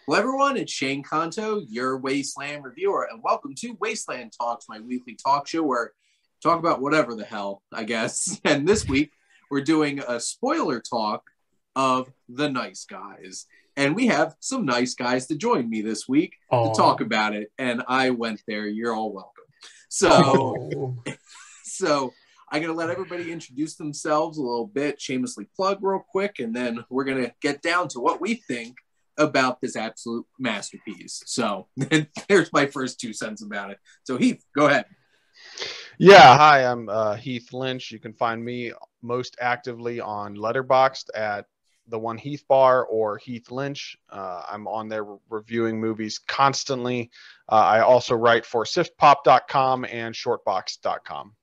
Hello, everyone. It's Shane Kanto, your Wasteland reviewer, and welcome to Wasteland Talks, my weekly talk show where I talk about whatever the hell, I guess. And this week, we're doing a spoiler talk of The Nice Guys. And we have some nice guys to join me this week to talk about it. And I went there. You're all welcome. So I'm going to let everybody introduce themselves a little bit, shamelessly plug real quick, and then we're going to get down to what we think about this absolute masterpiece. So there's my first 2 cents about it. So Heath, go ahead. Yeah, hi, I'm Heath Lynch. You can find me most actively on Letterboxd at the one Heath Bar or Heath Lynch. I'm on there reviewing movies constantly. I also write for siftpop.com and shortbox.com.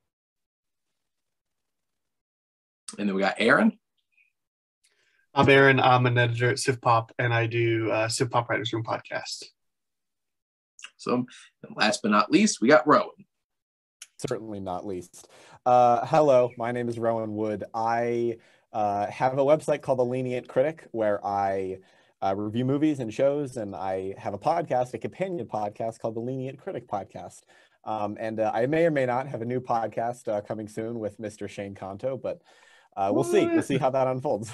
And then we got Aaron. I'm Aaron. I'm an editor at SifPop, and I do SifPop Writers Room podcast. So, and last but not least, we got Rowan. Certainly not least. Hello, my name is Rowan Wood. I have a website called The Lenient Critic where I review movies and shows, and I have a podcast, a companion podcast called The Lenient Critic Podcast. And I may or may not have a new podcast coming soon with Mr. Shane Kanto, but we'll see. We'll see how that unfolds.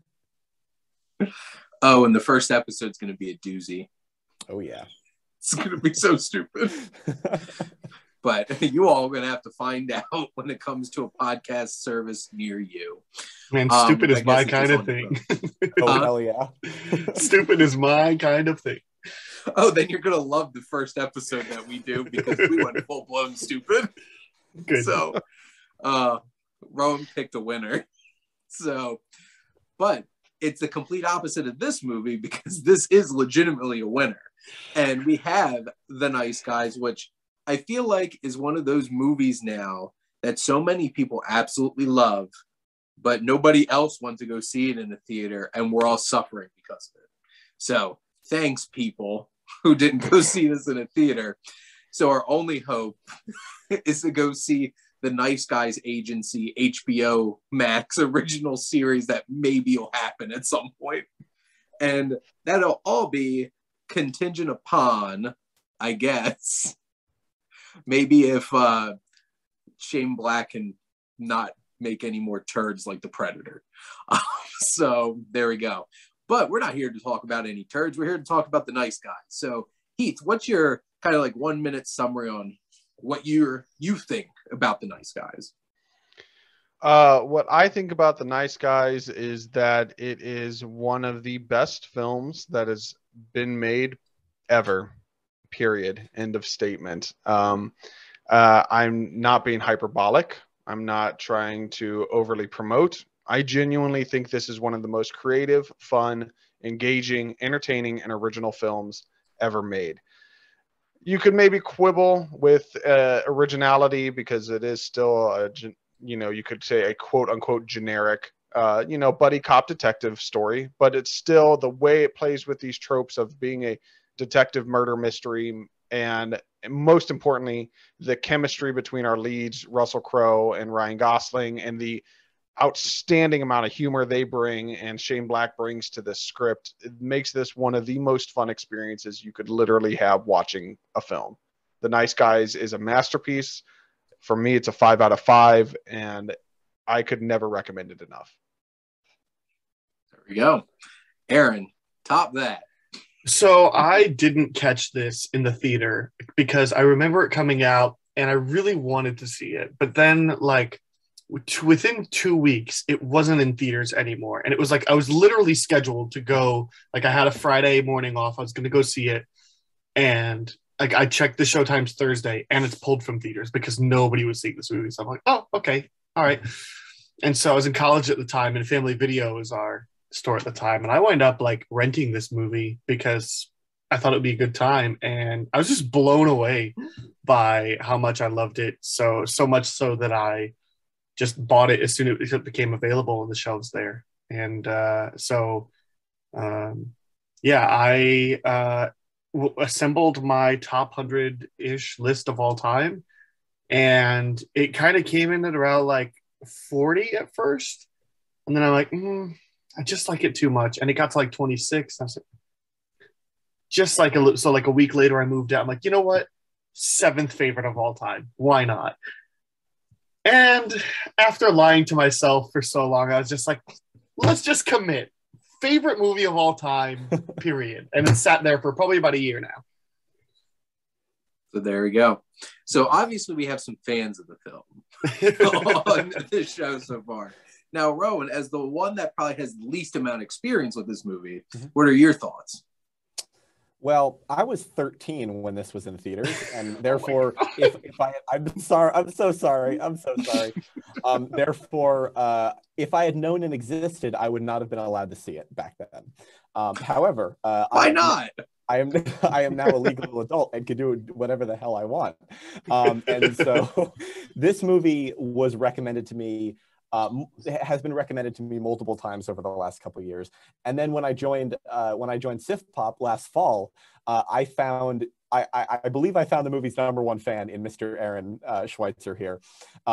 Oh, and the first episode's going to be a doozy. Oh, yeah. It's going to be so stupid. But you all are going to have to find out when it comes to a podcast service near you. Man, stupid is my kind of thing. Oh, hell yeah. Stupid is my kind of thing. Oh, then you're going to love the first episode that we do because we went full-blown stupid. Good. So, Rowan picked a winner. So, but it's the complete opposite of this movie because this is legitimately a winner. And we have The Nice Guys, which I feel like is one of those movies now that so many people absolutely love, but nobody else wants to go see it in the theater, and we're all suffering because of it. So thanks, people who didn't go see this in a theater. So our only hope is to go see The Nice Guys Agency HBO Max original series that maybe will happen at some point. And that'll all be contingent upon, I guess, maybe if Shane Black can not make any more turds like the Predator. So there we go. But we're not here to talk about any turds. We're here to talk about The Nice Guys. So Heath, what's your kind of like 1 minute summary on what you think about The Nice Guys? What I think about The Nice Guys is that it is one of the best films that has been made ever, period. End of statement. I'm not being hyperbolic. I'm not trying to overly promote. I genuinely think this is one of the most creative, fun, engaging, entertaining, and original films ever made. You could maybe quibble with originality because it is still you could say a quote unquote generic, buddy cop detective story, but it's still the way it plays with these tropes of being a detective murder mystery. And most importantly, the chemistry between our leads, Russell Crowe and Ryan Gosling, and the outstanding amount of humor they bring and Shane Black brings to this script. It makes this one of the most fun experiences you could literally have watching a film. The Nice Guys is a masterpiece. For me, it's a 5 out of 5, and I could never recommend it enough. There we go. Aaron, top that. So I didn't catch this in the theater because I remember it coming out and I really wanted to see it. But then like within 2 weeks, it wasn't in theaters anymore. And it was like, I was literally scheduled to go, like I had a Friday morning off. I was going to go see it. And like I checked the showtimes Thursday and it's pulled from theaters because nobody was seeing this movie. So I'm like, oh, okay. All right. And so I was in college at the time and Family Video was our store at the time. And I wound up like renting this movie because I thought it would be a good time. And I was just blown away by how much I loved it. So much so that I just bought it as soon as it became available on the shelves there. And I assembled my top 100-ish list of all time. And it kind of came in at around like 40 at first. And then I'm like, I just like it too much. And it got to like 26. I was like, just like a week later, I moved out. I'm like, you know what? 7th favorite of all time. Why not? And after lying to myself for so long, I was just like, let's just commit. Favorite movie of all time, period. And it sat there for probably about a year now. So there we go. So obviously we have some fans of the film on this show so far. Now, Rowan, as the one that probably has the least amount of experience with this movie, what are your thoughts? Well, I was 13 when this was in theaters, and therefore, I'm sorry, I'm so sorry. Therefore, if I had known it existed, I would not have been allowed to see it back then. However, why not? I am now a legal adult and can do whatever the hell I want. And so this movie was recommended to me, has been recommended to me multiple times over the last couple of years. And then when I joined Sif Pop last fall, I believe I found the movie's #1 fan in Mr. Aaron Schweitzer here.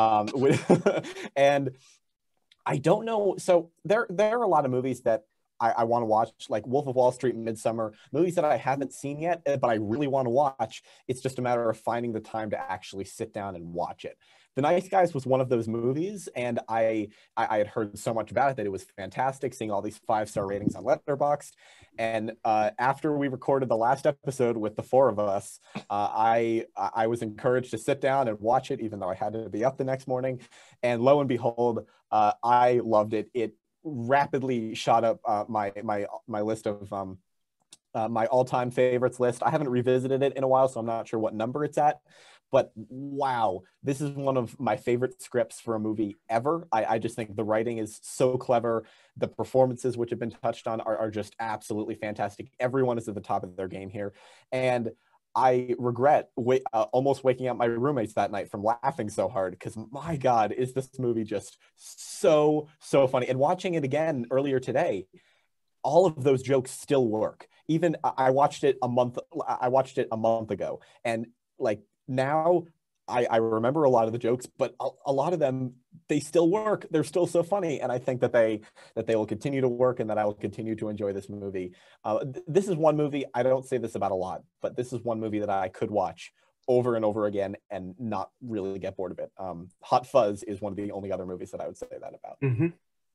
And I don't know. So there are a lot of movies that I want to watch, like Wolf of Wall Street and Midsummer, movies that I haven't seen yet, but I really want to watch. It's just a matter of finding the time to actually sit down and watch it. The Nice Guys was one of those movies, and I had heard so much about it that it was fantastic, seeing all these 5-star ratings on Letterboxd. And after we recorded the last episode with the 4 of us, I was encouraged to sit down and watch it, even though I had to be up the next morning. And lo and behold, I loved it. It rapidly shot up my list of my all-time favorites list. I haven't revisited it in a while, so I'm not sure what number it's at. But wow, this is one of my favorite scripts for a movie ever. I just think the writing is so clever. The performances, which have been touched on, are just absolutely fantastic. Everyone is at the top of their game here. And I regret almost waking up my roommates that night from laughing so hard, because my God, is this movie just so funny. And watching it again earlier today, all of those jokes still work. Even I watched it a month ago, and like now I remember a lot of the jokes, but a lot of them, they still work. They're still so funny. And I think that they will continue to work, and that I will continue to enjoy this movie. This is one movie, I don't say this about a lot, but this is one movie that I could watch over and over again and not really get bored of it. Hot Fuzz is one of the only other movies that I would say that about. Mm-hmm.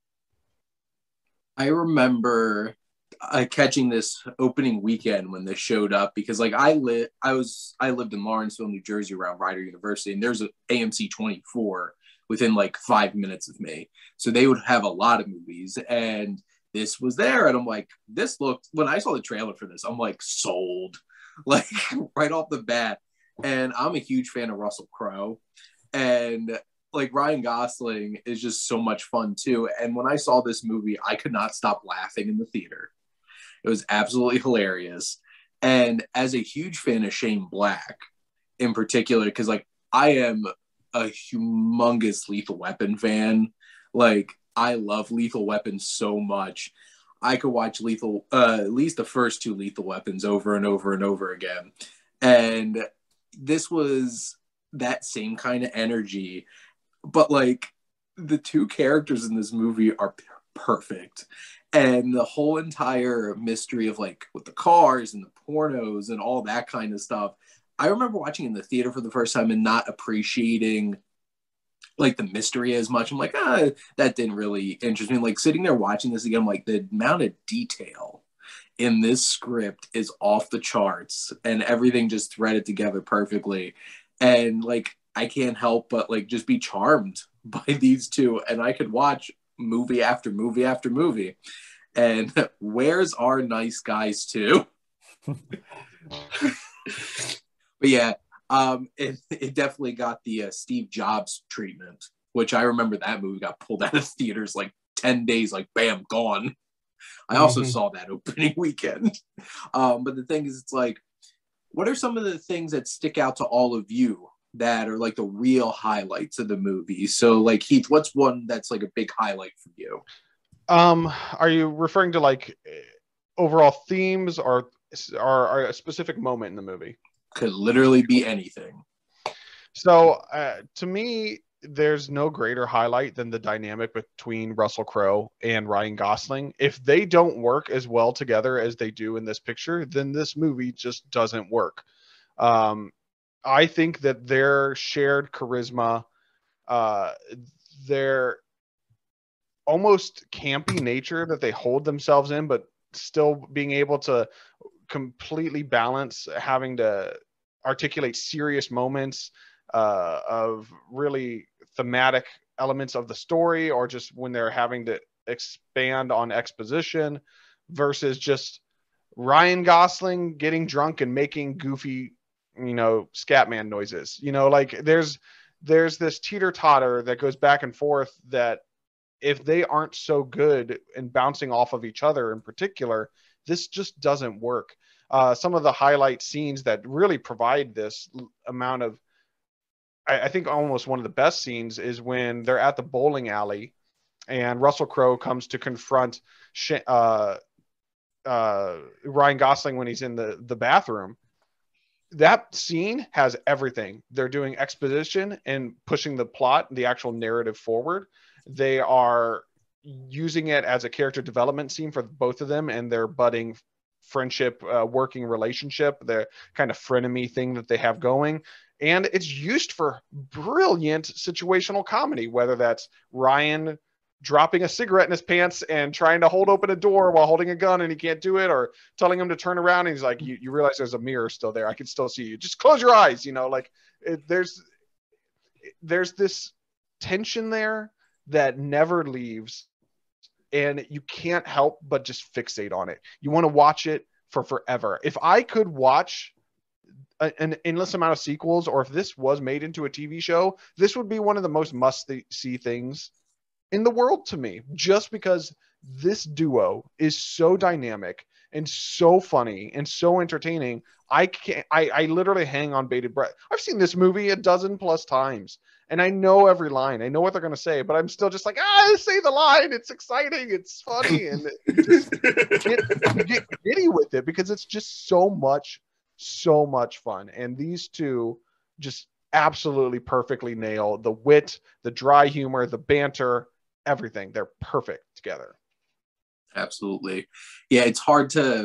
I remember catching this opening weekend when this showed up, because like I lived in Lawrenceville, New Jersey, around Rider University, and there's an AMC 24 within like 5 minutes of me. So they would have a lot of movies, and this was there. And I'm like, when I saw the trailer for this, I'm like sold, like right off the bat. And I'm a huge fan of Russell Crowe, and like Ryan Gosling is just so much fun too. And when I saw this movie, I could not stop laughing in the theater. It was absolutely hilarious. And as a huge fan of Shane Black in particular, because like I am a humongous Lethal Weapon fan. Like I love Lethal Weapon so much. I could watch at least the first 2 Lethal Weapons over and over and over again. And this was that same kind of energy. But like the 2 characters in this movie are perfect. And the whole entire mystery of like with the cars and the pornos and all that kind of stuff. I remember watching in the theater for the first time and not appreciating like the mystery as much. I'm like, that didn't really interest me. Like sitting there watching this again, I'm like, the amount of detail in this script is off the charts, and everything just threaded together perfectly. And like, I can't help but like just be charmed by these 2, and I could watch movie after movie after movie. And where's our Nice Guys 2? But yeah, it definitely got the Steve Jobs treatment, which I remember that movie got pulled out of theaters like 10 days, like bam, gone. I also saw that opening weekend. But the thing is, it's like, what are some of the things that stick out to all of you that are like the real highlights of the movie? So like Heath, what's one that's like a big highlight for you? Are you referring to like overall themes or a specific moment in the movie? Could literally be anything. So to me, there's no greater highlight than the dynamic between Russell Crowe and Ryan Gosling. If they don't work as well together as they do in this picture, then this movie just doesn't work. I think that their shared charisma, their almost campy nature that they hold themselves in, but still being able to completely balance having to articulate serious moments of really thematic elements of the story, or just when they're having to expand on exposition, versus just Ryan Gosling getting drunk and making goofy, Scatman noises. Like there's this teeter-totter that goes back and forth that if they aren't so good in bouncing off of each other in particular, this just doesn't work. Some of the highlight scenes that really provide this amount of, I think almost one of the best scenes, is when they're at the bowling alley and Russell Crowe comes to confront Ryan Gosling when he's in the bathroom. That scene has everything. They're doing exposition and pushing the plot, the actual narrative forward. They are using it as a character development scene for both of them and their budding friendship, working relationship, the kind of frenemy thing that they have going. And it's used for brilliant situational comedy, whether that's Ryan dropping a cigarette in his pants and trying to hold open a door while holding a gun and he can't do it, or telling him to turn around and he's like, you realize there's a mirror still there. I can still see you. Just close your eyes. There's this tension there that never leaves, and you can't help but just fixate on it. You want to watch it for forever. If I could watch an endless amount of sequels, or if this was made into a TV show, this would be one of the most must-see things in the world to me, just because this duo is so dynamic and so funny and so entertaining. I literally hang on bated breath. I've seen this movie 12+ times, and I know every line. I know what they're going to say, but I'm still just like, say the line. It's exciting. It's funny. And just get giddy with it because it's just so much fun. And these two just absolutely perfectly nail the wit, the dry humor, the banter, everything. They're perfect together. Absolutely. Yeah, it's hard to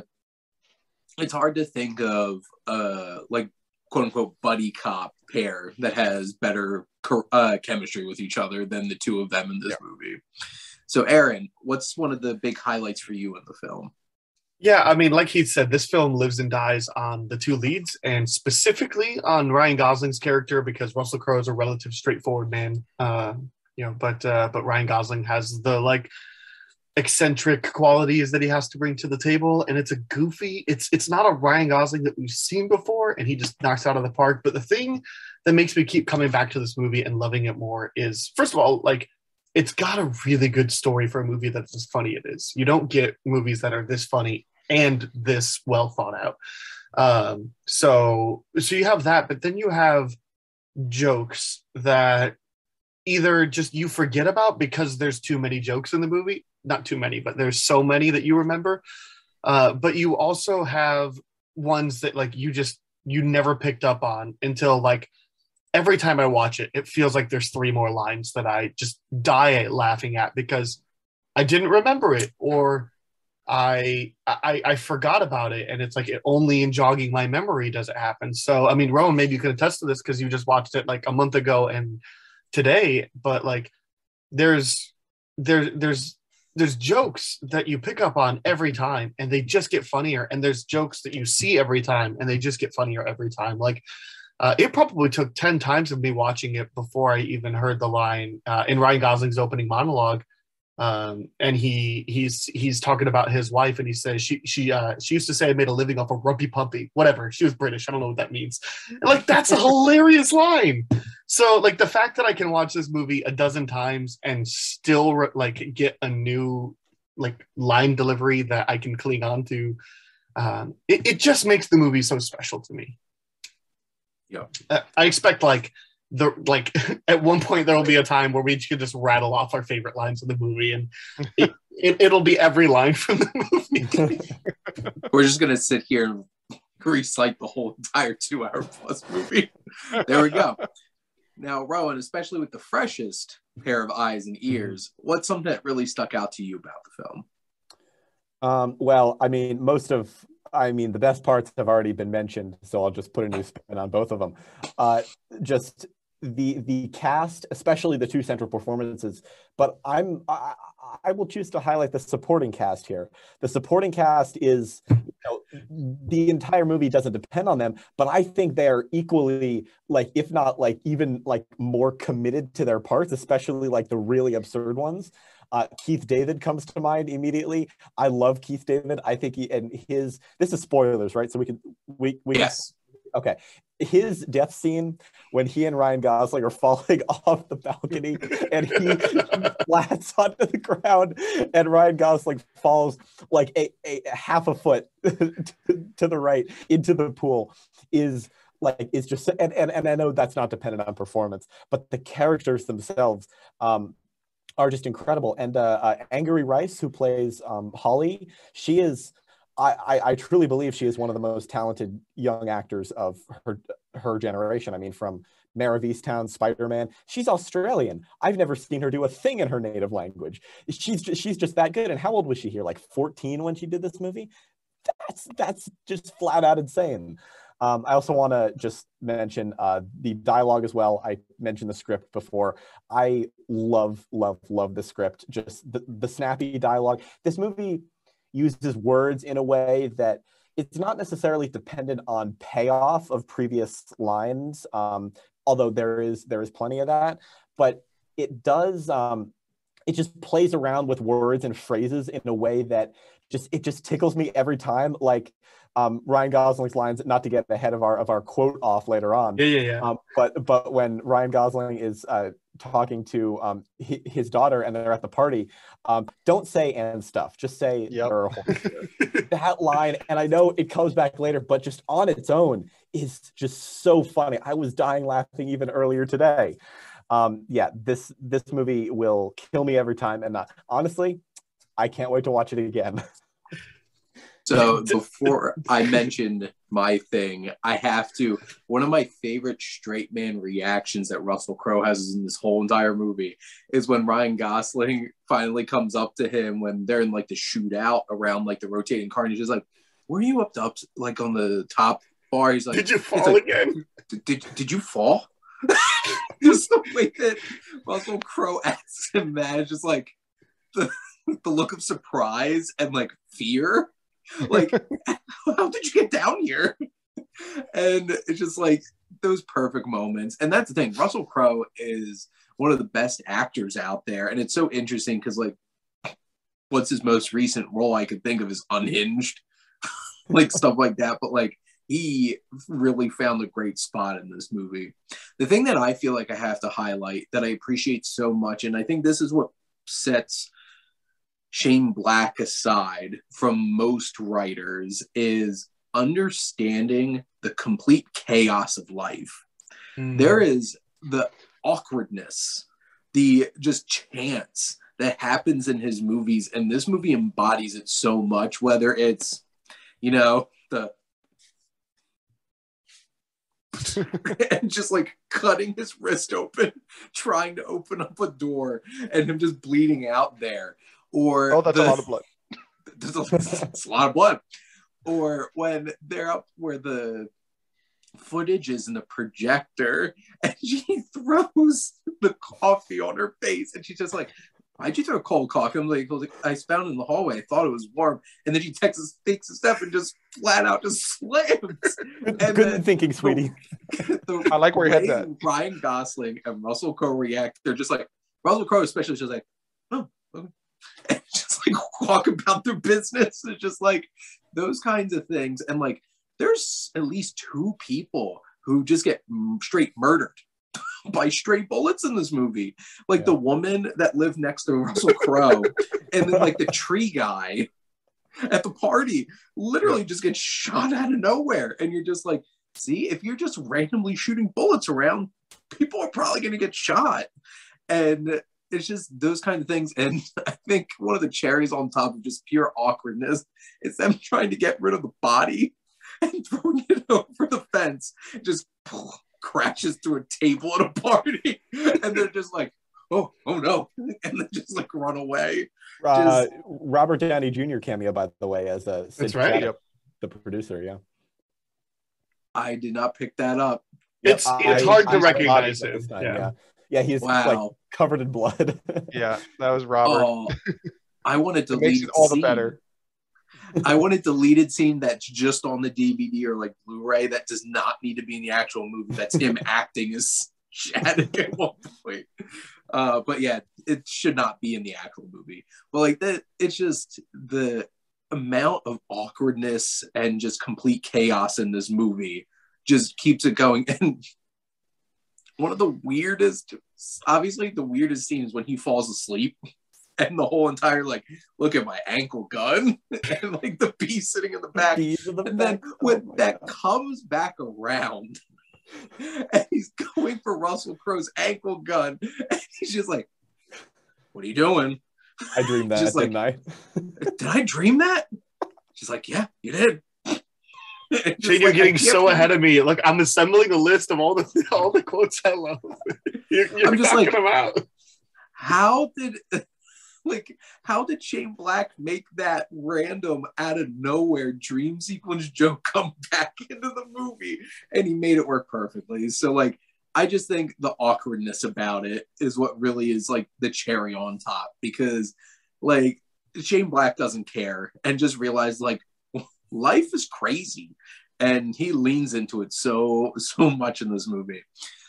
think of like quote unquote buddy cop pair that has better chemistry with each other than the two of them in this movie. So Aaron, what's one of the big highlights for you in the film? Yeah, I mean, like Heath said, this film lives and dies on the two leads, and specifically on Ryan Gosling's character, because Russell Crowe is a relative straightforward man, but Ryan Gosling has the eccentric qualities that he has to bring to the table, and it's a goofy. It's not a Ryan Gosling that we've seen before, and he just knocks out of the park. But the thing that makes me keep coming back to this movie and loving it more is, first of all, it's got a really good story for a movie that's as funny it is. You don't get movies that are this funny and this well thought out. So you have that, but then you have jokes that either just you forget about because there's too many jokes in the movie. Not too many, but there's so many that you remember. But you also have ones that you never picked up on until every time I watch it, it feels like there's 3 more lines that I just die laughing at because I didn't remember it, or I forgot about it. And it's it only in jogging my memory does it happen. So, I mean, Rowan, maybe you can attest to this because you just watched it a month ago and today, but there's jokes that you pick up on every time and they just get funnier. And there's jokes that you see every time and they just get funnier every time. It probably took 10 times of me watching it before I even heard the line in Ryan Gosling's opening monologue. And he's talking about his wife, and he says she used to say I made a living off of Rumpy Pumpy, whatever. She was British. I don't know what that means. And that's a hilarious line. So the fact that I can watch this movie 12 times and still get a new line delivery that I can cling on to, it just makes the movie so special to me. Yeah, I expect at one point there will be a time where we can just rattle off our favorite lines of the movie, and it'll be every line from the movie. We're just gonna sit here and recite the whole entire 2-hour+ movie. There we go. Now, Rowan, especially with the freshest pair of eyes and ears, what's something that really stuck out to you about the film? Well, I mean, the best parts have already been mentioned, so I'll just put a new spin on both of them. Just the cast, especially the two central performances, but I will choose to highlight the supporting cast here. The supporting cast is, the entire movie doesn't depend on them, but I think they are equally, like, if not like even like more committed to their parts, especially like the really absurd ones. Keith David comes to mind immediately. I love Keith David. I think this is spoilers, right? So we Yes. Okay. His death scene when he and Ryan Gosling are falling off the balcony and he flats onto the ground and Ryan Gosling falls like a half a foot to the right into the pool is just, and I know that's not dependent on performance, but the characters themselves are just incredible. And Angourie Rice, who plays Holly, she is, I truly believe she is one of the most talented young actors of her generation. I mean, from Mare of Easttown, Spider-Man. She's Australian. I've never seen her do a thing in her native language. She's just that good. And how old was she here? Like 14 when she did this movie? That's just flat out insane. I also want to just mention the dialogue as well. I mentioned the script before. I love the script. Just the snappy dialogue. This movie uses words in a way that it's not necessarily dependent on payoff of previous lines, although there is plenty of that. But it does. It just plays around with words and phrases in a way that just tickles me every time. Like Ryan Gosling's lines, not to get ahead of our quote off later on. Yeah. But when Ryan Gosling is talking to his daughter and they're at the party, don't say and stuff, just say Earl. That line, and I know it comes back later, but just on its own is just so funny. I was dying laughing even earlier today. This movie will kill me every time, and honestly, I can't wait to watch it again. So before I mentioned my thing, I have to, one of my favorite straight man reactions that Russell Crowe has in this whole entire movie is when Ryan Gosling finally comes up to him when they're in like the shootout around like the rotating car, and he's just like, were you up like on the top bar? He's like, did you fall again? Did you fall? Just the way that Russell Crowe asks him that, just like the look of surprise and like fear. Like, how did you get down here? And it's just like those perfect moments. And that's the thing, Russell Crowe is one of the best actors out there. And it's so interesting because, like, what's his most recent role I could think of is Unhinged, like stuff like that. But like, he really found a great spot in this movie. The thing that I feel like I have to highlight that I appreciate so much, and I think this is what sets Shane Black aside from most writers, is understanding the complete chaos of life. There is the awkwardness, the just chance that happens in his movies, and this movie embodies it so much, whether it's, the and just like cutting his wrist open, trying to open up a door, and him just bleeding out there. Or that's a lot of blood. It's a lot of blood. Or when they're up where the footage is in the projector and she throws the coffee on her face and she's just like, why'd you throw cold coffee? I'm like, I found it in the hallway. I thought it was warm. And then she takes a step and just flat out just slams. Good thinking, sweetie. I like where you had that. Ryan Gosling and Russell Crowe react. They're just like, Russell Crowe especially is just like, oh, okay. And just like walk about their business. It's just like those kinds of things. And like, there's at least 2 people who just get straight murdered by straight bullets in this movie. Like the woman that lived next to Russell Crowe, and then like the tree guy at the party literally just gets shot out of nowhere. And you're just like, see, if you're just randomly shooting bullets around, people are probably going to get shot. And it's just those kind of things. And I think one of the cherries on top of just pure awkwardness is them trying to get rid of the body and throwing it over the fence, just crashes through a table at a party, and they're just like, oh no, and they just like run away. Robert Downey Jr. cameo, by the way, as Sid That's right. Shattuck, the producer. Yeah, I did not pick that up. It's hard to recognize him. Yeah, he's like covered in blood. Yeah, that was Robert. Oh, I want a deleted makes it all scene. the better. I want a deleted scene that's just on the DVD or like Blu-ray that does not need to be in the actual movie. That's him acting as Shattuck at one point. But yeah, it should not be in the actual movie. But like that, it's just the amount of awkwardness and just complete chaos in this movie just keeps it going. And one of the weirdest, obviously the weirdest scene is when he falls asleep and the whole entire like, look at my ankle gun and like the bee sitting in the back. And then when that comes back around and he's going for Russell Crowe's ankle gun and he's just like, what are you doing? I dreamed that, like, didn't I? Did I dream that? She's like, yeah, you did. Shane, you're getting so ahead of me. Like I'm assembling a list of all the quotes I love. You're I'm just knocking like, them out. How did Shane Black make that random out of nowhere dream sequence joke come back into the movie? And he made it work perfectly. So like, I just think the awkwardness about it is what really is like the cherry on top, because like Shane Black doesn't care and just realized like life is crazy, and he leans into it so much in this movie.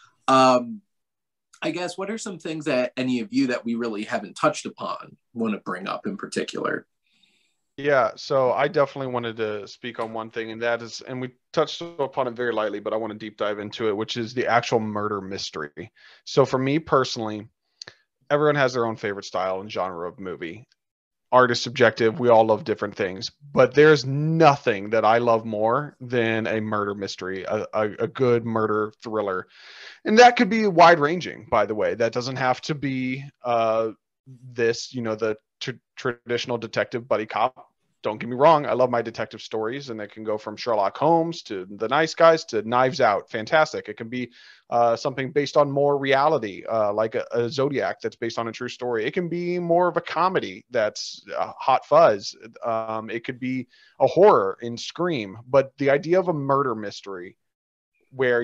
I guess, what are some things that any of you that we really haven't touched upon want to bring up in particular? Yeah, so I definitely wanted to speak on one thing, and that is, and we touched upon it very lightly, but I want to deep dive into it, which is the actual murder mystery. So for me personally, everyone has their own favorite style and genre of movie. Art is subjective. We all love different things, but there's nothing that I love more than a murder mystery, a good murder thriller. And that could be wide ranging, by the way. That doesn't have to be this, the traditional detective buddy cop. Don't get me wrong. I love my detective stories, and they can go from Sherlock Holmes to The Nice Guys to Knives Out. Fantastic. It can be something based on more reality, like a Zodiac that's based on a true story. It can be more of a comedy that's Hot Fuzz. It could be a horror in Scream. But the idea of a murder mystery where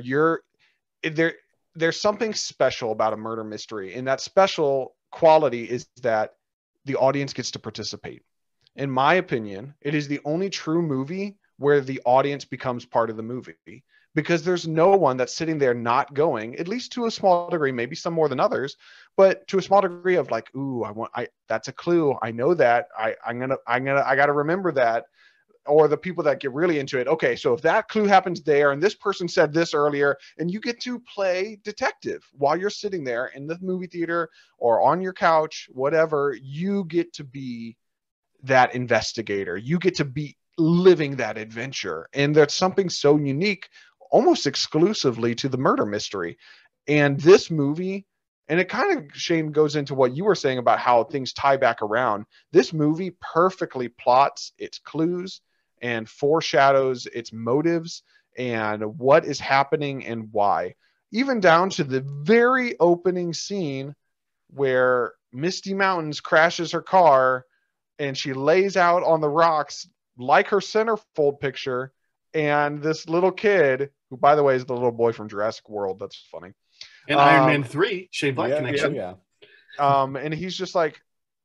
there's something special about a murder mystery, and that special quality is that the audience gets to participate. In my opinion, it is the only true movie where the audience becomes part of the movie, because there's no one that's sitting there not going, at least to a small degree, maybe some more than others, but to a small degree of like, ooh, that's a clue. I know that. I got to remember that. Or the people that get really into it. Okay, so if that clue happens there, and this person said this earlier, and you get to play detective while you're sitting there in the movie theater or on your couch, whatever, you get to be that investigator. You get to be living that adventure. And there's something so unique, almost exclusively to the murder mystery. And this movie, and it kind of, Shane, goes into what you were saying about how things tie back around. This movie perfectly plots its clues and foreshadows its motives and what is happening and why. Even down to the very opening scene where Misty Mountains crashes her car and she lays out on the rocks like her centerfold picture, and this little kid, who by the way is the little boy from Jurassic World, that's funny. And Iron Man 3, Shane Black connection. Yeah. And he's just like,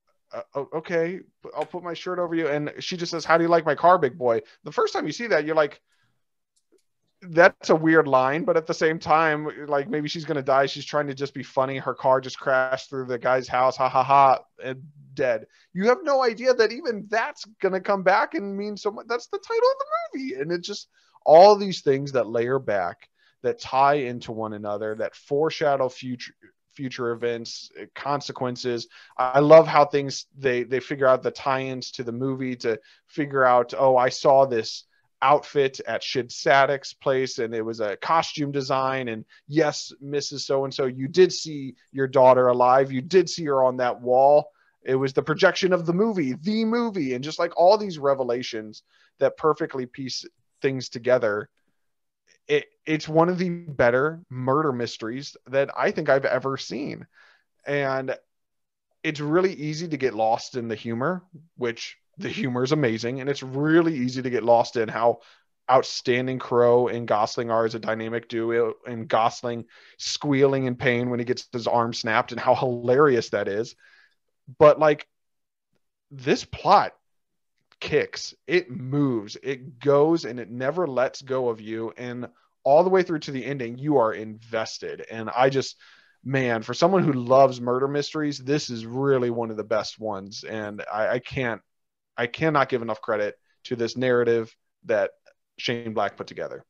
okay, I'll put my shirt over you. And she just says, how do you like my car, big boy? The first time you see that, you're like, that's a weird line. But at the same time, like, maybe she's going to die. She's trying to just be funny. Her car just crashed through the guy's house. Ha ha ha. And dead. You have no idea that even that's going to come back and mean so much. That's the title of the movie. And it's just all these things that layer back, that tie into one another, that foreshadow future events, consequences. I love how things, they figure out the tie-ins to the movie to figure out, oh, I saw this outfit at Sid Shattuck's place and it was a costume design, and yes, Mrs. So-and-so, you did see your daughter alive, you did see her on that wall, it was the projection of the movie, and just like all these revelations that perfectly piece things together. it's one of the better murder mysteries that I think I've ever seen. And it's really easy to get lost in the humor, which the humor is amazing. And it's really easy to get lost in how outstanding Crowe and Gosling are as a dynamic duo, and Gosling squealing in pain when he gets his arm snapped, and how hilarious that is. But like, this plot kicks, it moves, it goes, and it never lets go of you. And all the way through to the ending, you are invested. And I just, man, for someone who loves murder mysteries, this is really one of the best ones. And I cannot give enough credit to this narrative that Shane Black put together.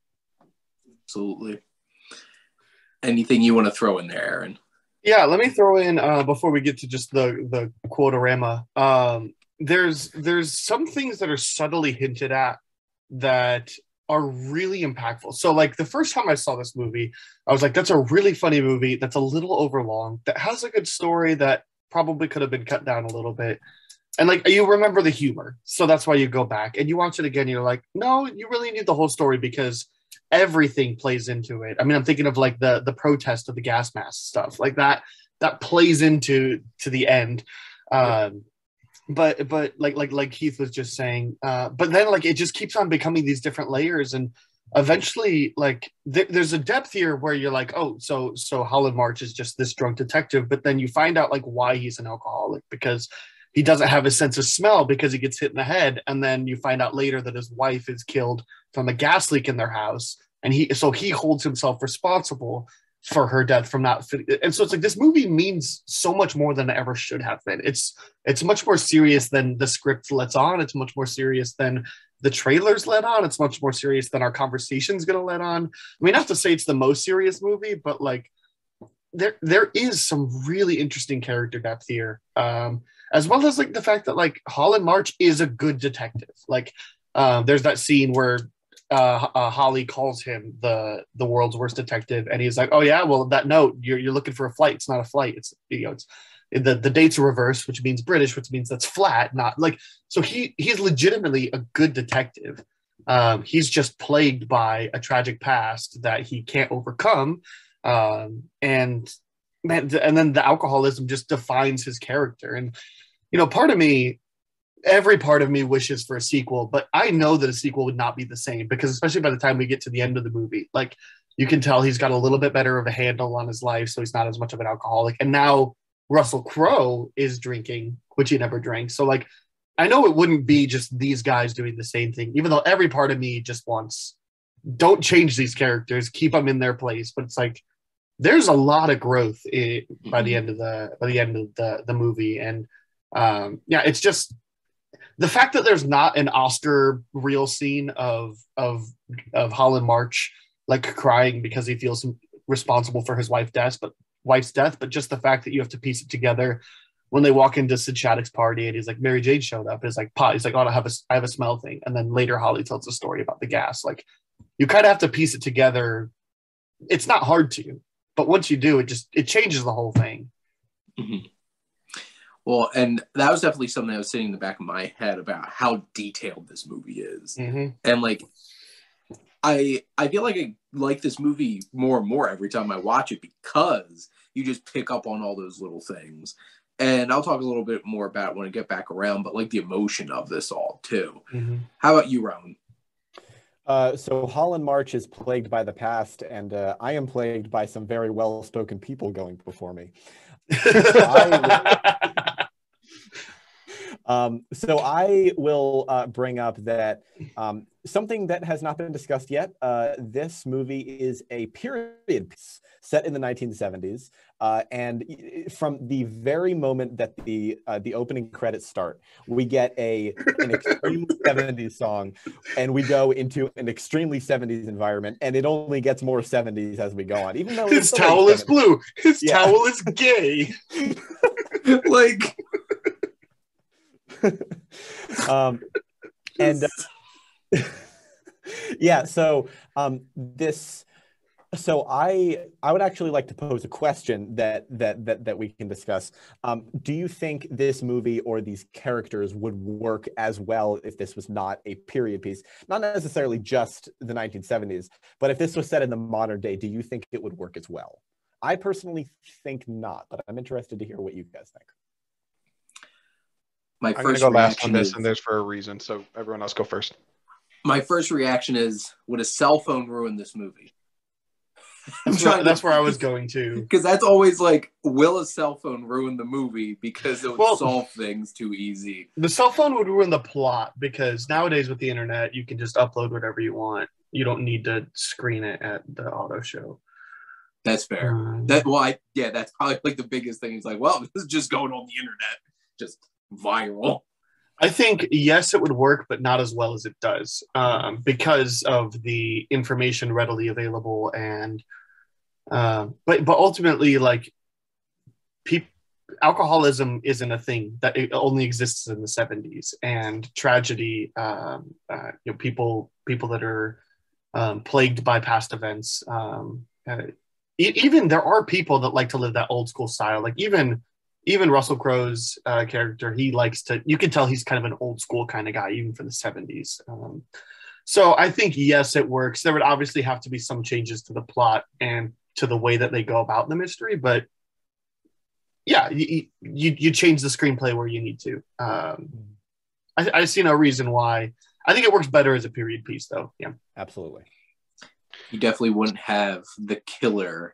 Absolutely. Anything you want to throw in there, Aaron? Yeah, let me throw in before we get to just the quotorama. There's some things that are subtly hinted at that are really impactful. So like the first time I saw this movie, I was like, that's a really funny movie that's a little overlong, that has a good story that probably could have been cut down a little bit. And like, you remember the humor, so that's why you go back and you watch it again. You're like, no, you really need the whole story because everything plays into it. I mean, I'm thinking of like the protest of the gas mask stuff, like that plays into the end. But like Keith was just saying, but then like it just keeps on becoming these different layers, and eventually like there's a depth here where you're like, oh, so Holland March is just this drunk detective, but then you find out like why he's an alcoholic, because he doesn't have a sense of smell because he gets hit in the head. And then you find out later that his wife is killed from a gas leak in their house. And he holds himself responsible for her death from not. And so it's like, this movie means so much more than it ever should have been. It's much more serious than the script lets on. It's much more serious than the trailers let on. It's much more serious than our conversation's going to let on. I mean, not to say it's the most serious movie, but like there is some really interesting character depth here. As well as like the fact that like Holland March is a good detective. Like there's that scene where Holly calls him the world's worst detective, and he's like, oh yeah, well that note, you're looking for a flight. It's not a flight. It's, you know, it's the dates are reversed, which means British, which means that's flat, not like. So he's legitimately a good detective. He's just plagued by a tragic past that he can't overcome, and then the alcoholism just defines his character. And you know, every part of me wishes for a sequel, but I know that a sequel would not be the same, because especially by the time we get to the end of the movie, like you can tell he's got a little bit better of a handle on his life, so he's not as much of an alcoholic. And now Russell Crowe is drinking, which he never drank. So like, I know it wouldn't be just these guys doing the same thing, even though every part of me just wants, don't change these characters, keep them in their place. But it's like, there's a lot of growth by the end of the movie. And yeah, it's just the fact that there's not an Oscar reel scene of Holland March like crying because he feels responsible for his wife's death, but just the fact that you have to piece it together when they walk into Sid Shattuck's party and he's like, Mary Jane showed up. It's like, he's like, oh, I have a smell thing. And then later Holly tells a story about the gas. Like, you kind of have to piece it together. It's not hard to, but once you do, it changes the whole thing. Mm-hmm. Well, and that was definitely something that was sitting in the back of my head about how detailed this movie is. Mm-hmm. And like, I feel like I like this movie more and more every time I watch it, because you just pick up on all those little things. And I'll talk a little bit more about it when I get back around, but like the emotion of this all too. Mm-hmm. How about you, Rowan? So Holland March is plagued by the past, and I am plagued by some very well-spoken people going before me. So I will bring up that something that has not been discussed yet. This movie is a period piece set in the 1970s, and from the very moment that the opening credits start, we get an extremely 70s song, and we go into an extremely 70s environment, and it only gets more 70s as we go on. Even though his towel is blue, his towel is gay, like. And yeah, so this So I would actually like to pose a question that we can discuss. Do you think this movie or these characters would work as well if this was not a period piece? Not necessarily just the 1970s, but if this was set in the modern day, do you think it would work as well? I personally think not, but I'm interested to hear what you guys think. My I'm going to first go last on reaction this, is and there's for a reason. So everyone else go first. my first reaction is, would a cell phone ruin this movie? That's where I was going to. Because that's always like, will a cell phone ruin the movie because it would Well, solve things too easy? The cell phone would ruin the plot because nowadays with the internet, you can just upload whatever you want. You don't need to screen it at the auto show. That's fair. That's probably like the biggest thing. It's like, well, this is just going on the internet, just viral. I think, yes, it would work, but not as well as it does because of the information readily available. And but ultimately, like, alcoholism isn't a thing that it only exists in the 70s, and tragedy, people that are plagued by past events. Even there are people that like to live that old school style. Like even Russell Crowe's character, he likes to, you can tell he's kind of an old school kind of guy, even for the 70s. So I think, yes, it works. There would obviously have to be some changes to the plot and to the way that they go about the mystery, but yeah, you change the screenplay where you need to. I see no reason why. I think it works better as a period piece, though. Yeah, Absolutely. You definitely wouldn't have the killer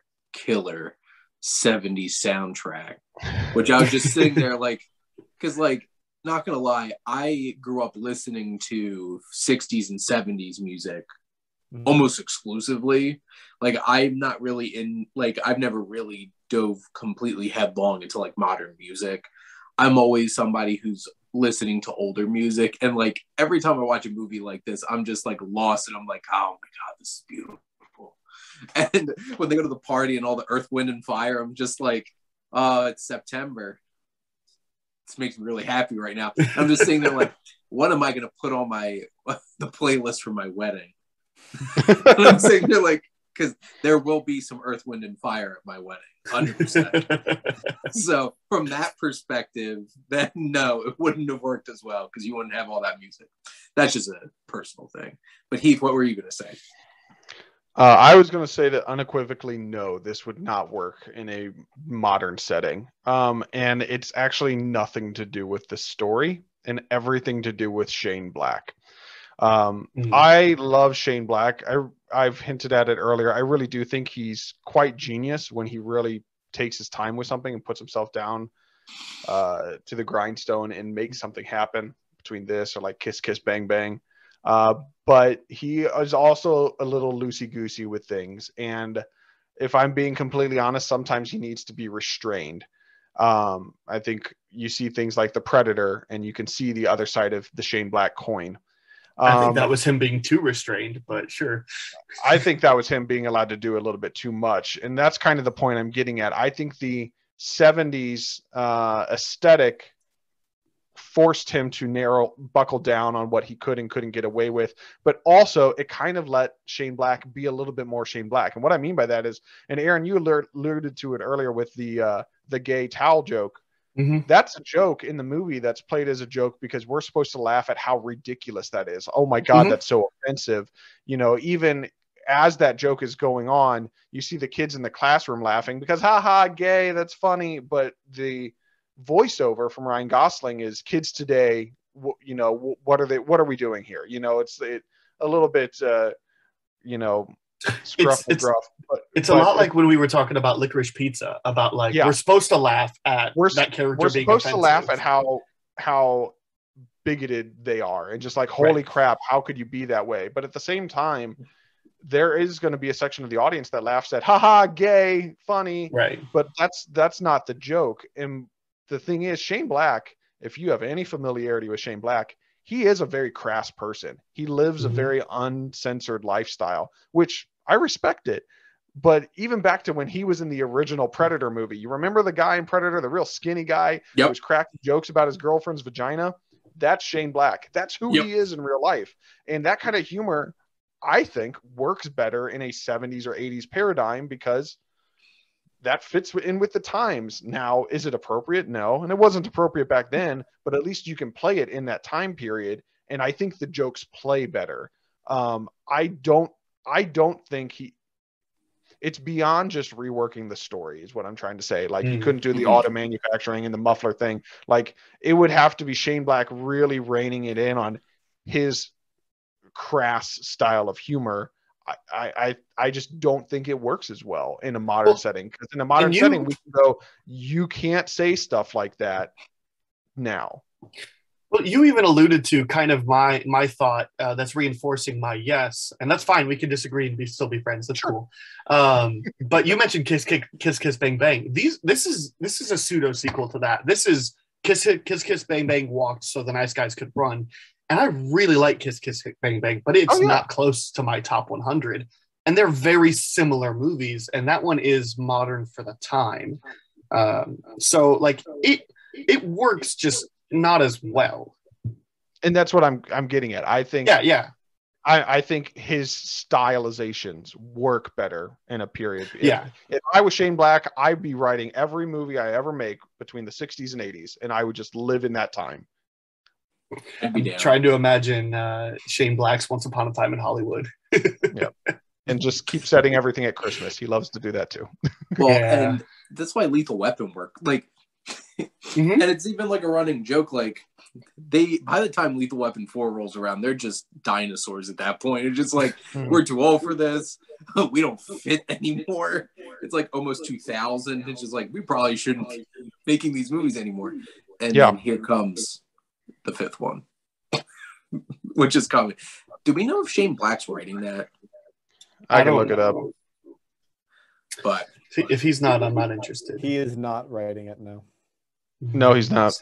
70s soundtrack, which I was just sitting there like, because like, not gonna lie, I grew up listening to 60s and 70s music almost exclusively. Like, I'm not really in, like, I've never really dove completely headlong into like modern music. I'm always somebody who's listening to older music, and like every time I watch a movie like this, I'm just like lost, and I'm like, oh my god, this is beautiful. And when they go to the party and all the Earth, Wind, and Fire, I'm just like, it's September. This makes me really happy right now. I'm just sitting there like, what am I going to put on the playlist for my wedding? And I'm sitting there like, because there will be some Earth, Wind, and Fire at my wedding, 100%. So from that perspective, then no, it wouldn't have worked as well because you wouldn't have all that music. That's just a personal thing. But Heath, what were you going to say? I was going to say that unequivocally, no, this would not work in a modern setting. And it's actually nothing to do with the story and everything to do with Shane Black. I love Shane Black. I've hinted at it earlier. I really do think he's quite genius when he really takes his time with something and puts himself down to the grindstone and makes something happen between this or like Kiss Kiss Bang Bang. But he is also a little loosey-goosey with things. And if I'm being completely honest, sometimes he needs to be restrained. I think you see things like The Predator, and you can see the other side of the Shane Black coin. I think that was him being too restrained, but sure. I think that was him being allowed to do a little bit too much. And that's kind of the point I'm getting at. I think the 70s aesthetic forced him to buckle down on what he could and couldn't get away with. But also, it kind of let Shane Black be a little bit more Shane Black. And what I mean by that is, and Aaron, you alluded to it earlier with the gay towel joke. Mm-hmm. That's a joke in the movie that's played as a joke because we're supposed to laugh at how ridiculous that is. Oh my God, that's so offensive. You know, even as that joke is going on, you see the kids in the classroom laughing because, haha, gay, that's funny. But the voiceover from Ryan Gosling is kids today, you know, what are we doing here? You know, it's a little bit, you know, it's a lot like when we were talking about Licorice Pizza, about like, we're supposed to laugh at that character we're being supposed offensive. to laugh at how bigoted they are and just like, holy crap, how could you be that way? But at the same time, there is going to be a section of the audience that laughs at, haha, gay, funny. Right. But that's not the joke. And the thing is, Shane Black, if you have any familiarity with Shane Black, he is a very crass person. He lives a very uncensored lifestyle, which I respect it. But even back to when he was in the original Predator movie, you remember the guy in Predator, the real skinny guy who was cracking jokes about his girlfriend's vagina? That's Shane Black. That's who he is in real life. And that kind of humor I think, works better in a 70s or 80s paradigm because that fits in with the times. Now, is it appropriate? No. And it wasn't appropriate back then, but at least you can play it in that time period. And I think the jokes play better. I don't think it's beyond just reworking the story is what I'm trying to say. Like you couldn't do the auto manufacturing and the muffler thing. Like it would have to be Shane Black really reining it in on his crass style of humor. I just don't think it works as well in a modern setting, because in a modern setting we can go, you can't say stuff like that now. Well, you even alluded to kind of my thought that's reinforcing my yes, and that's fine. We can disagree and still be friends. That's cool. But you mentioned Kiss Kiss Bang Bang. This is a pseudo sequel to that. This is Kiss Kiss Bang Bang walked so the nice guys could run. And I really like Kiss Kiss Bang Bang, but it's not close to my top 100. And they're very similar movies, and that one is modern for the time. So like it works, just not as well. And that's what I'm getting at. I think I think his stylizations work better in a period. If I was Shane Black, I'd be writing every movie I ever make between the 60s and 80s, and I would just live in that time. I'm trying to imagine Shane Black's Once Upon a Time in Hollywood. And just keep setting everything at Christmas. He loves to do that too. Well, and that's why Lethal Weapon worked. Like, and it's even like a running joke. Like, by the time Lethal Weapon 4 rolls around, they're just dinosaurs at that point. It's just like, we're too old for this. We don't fit anymore. It's like almost 2000. It's just like, we probably shouldn't be making these movies anymore. And then here comes the 5th one, which is coming. Do we know if Shane Black's writing that? I can look it up. But if he's not, I'm not interested. He is not writing it, no. No, he's not.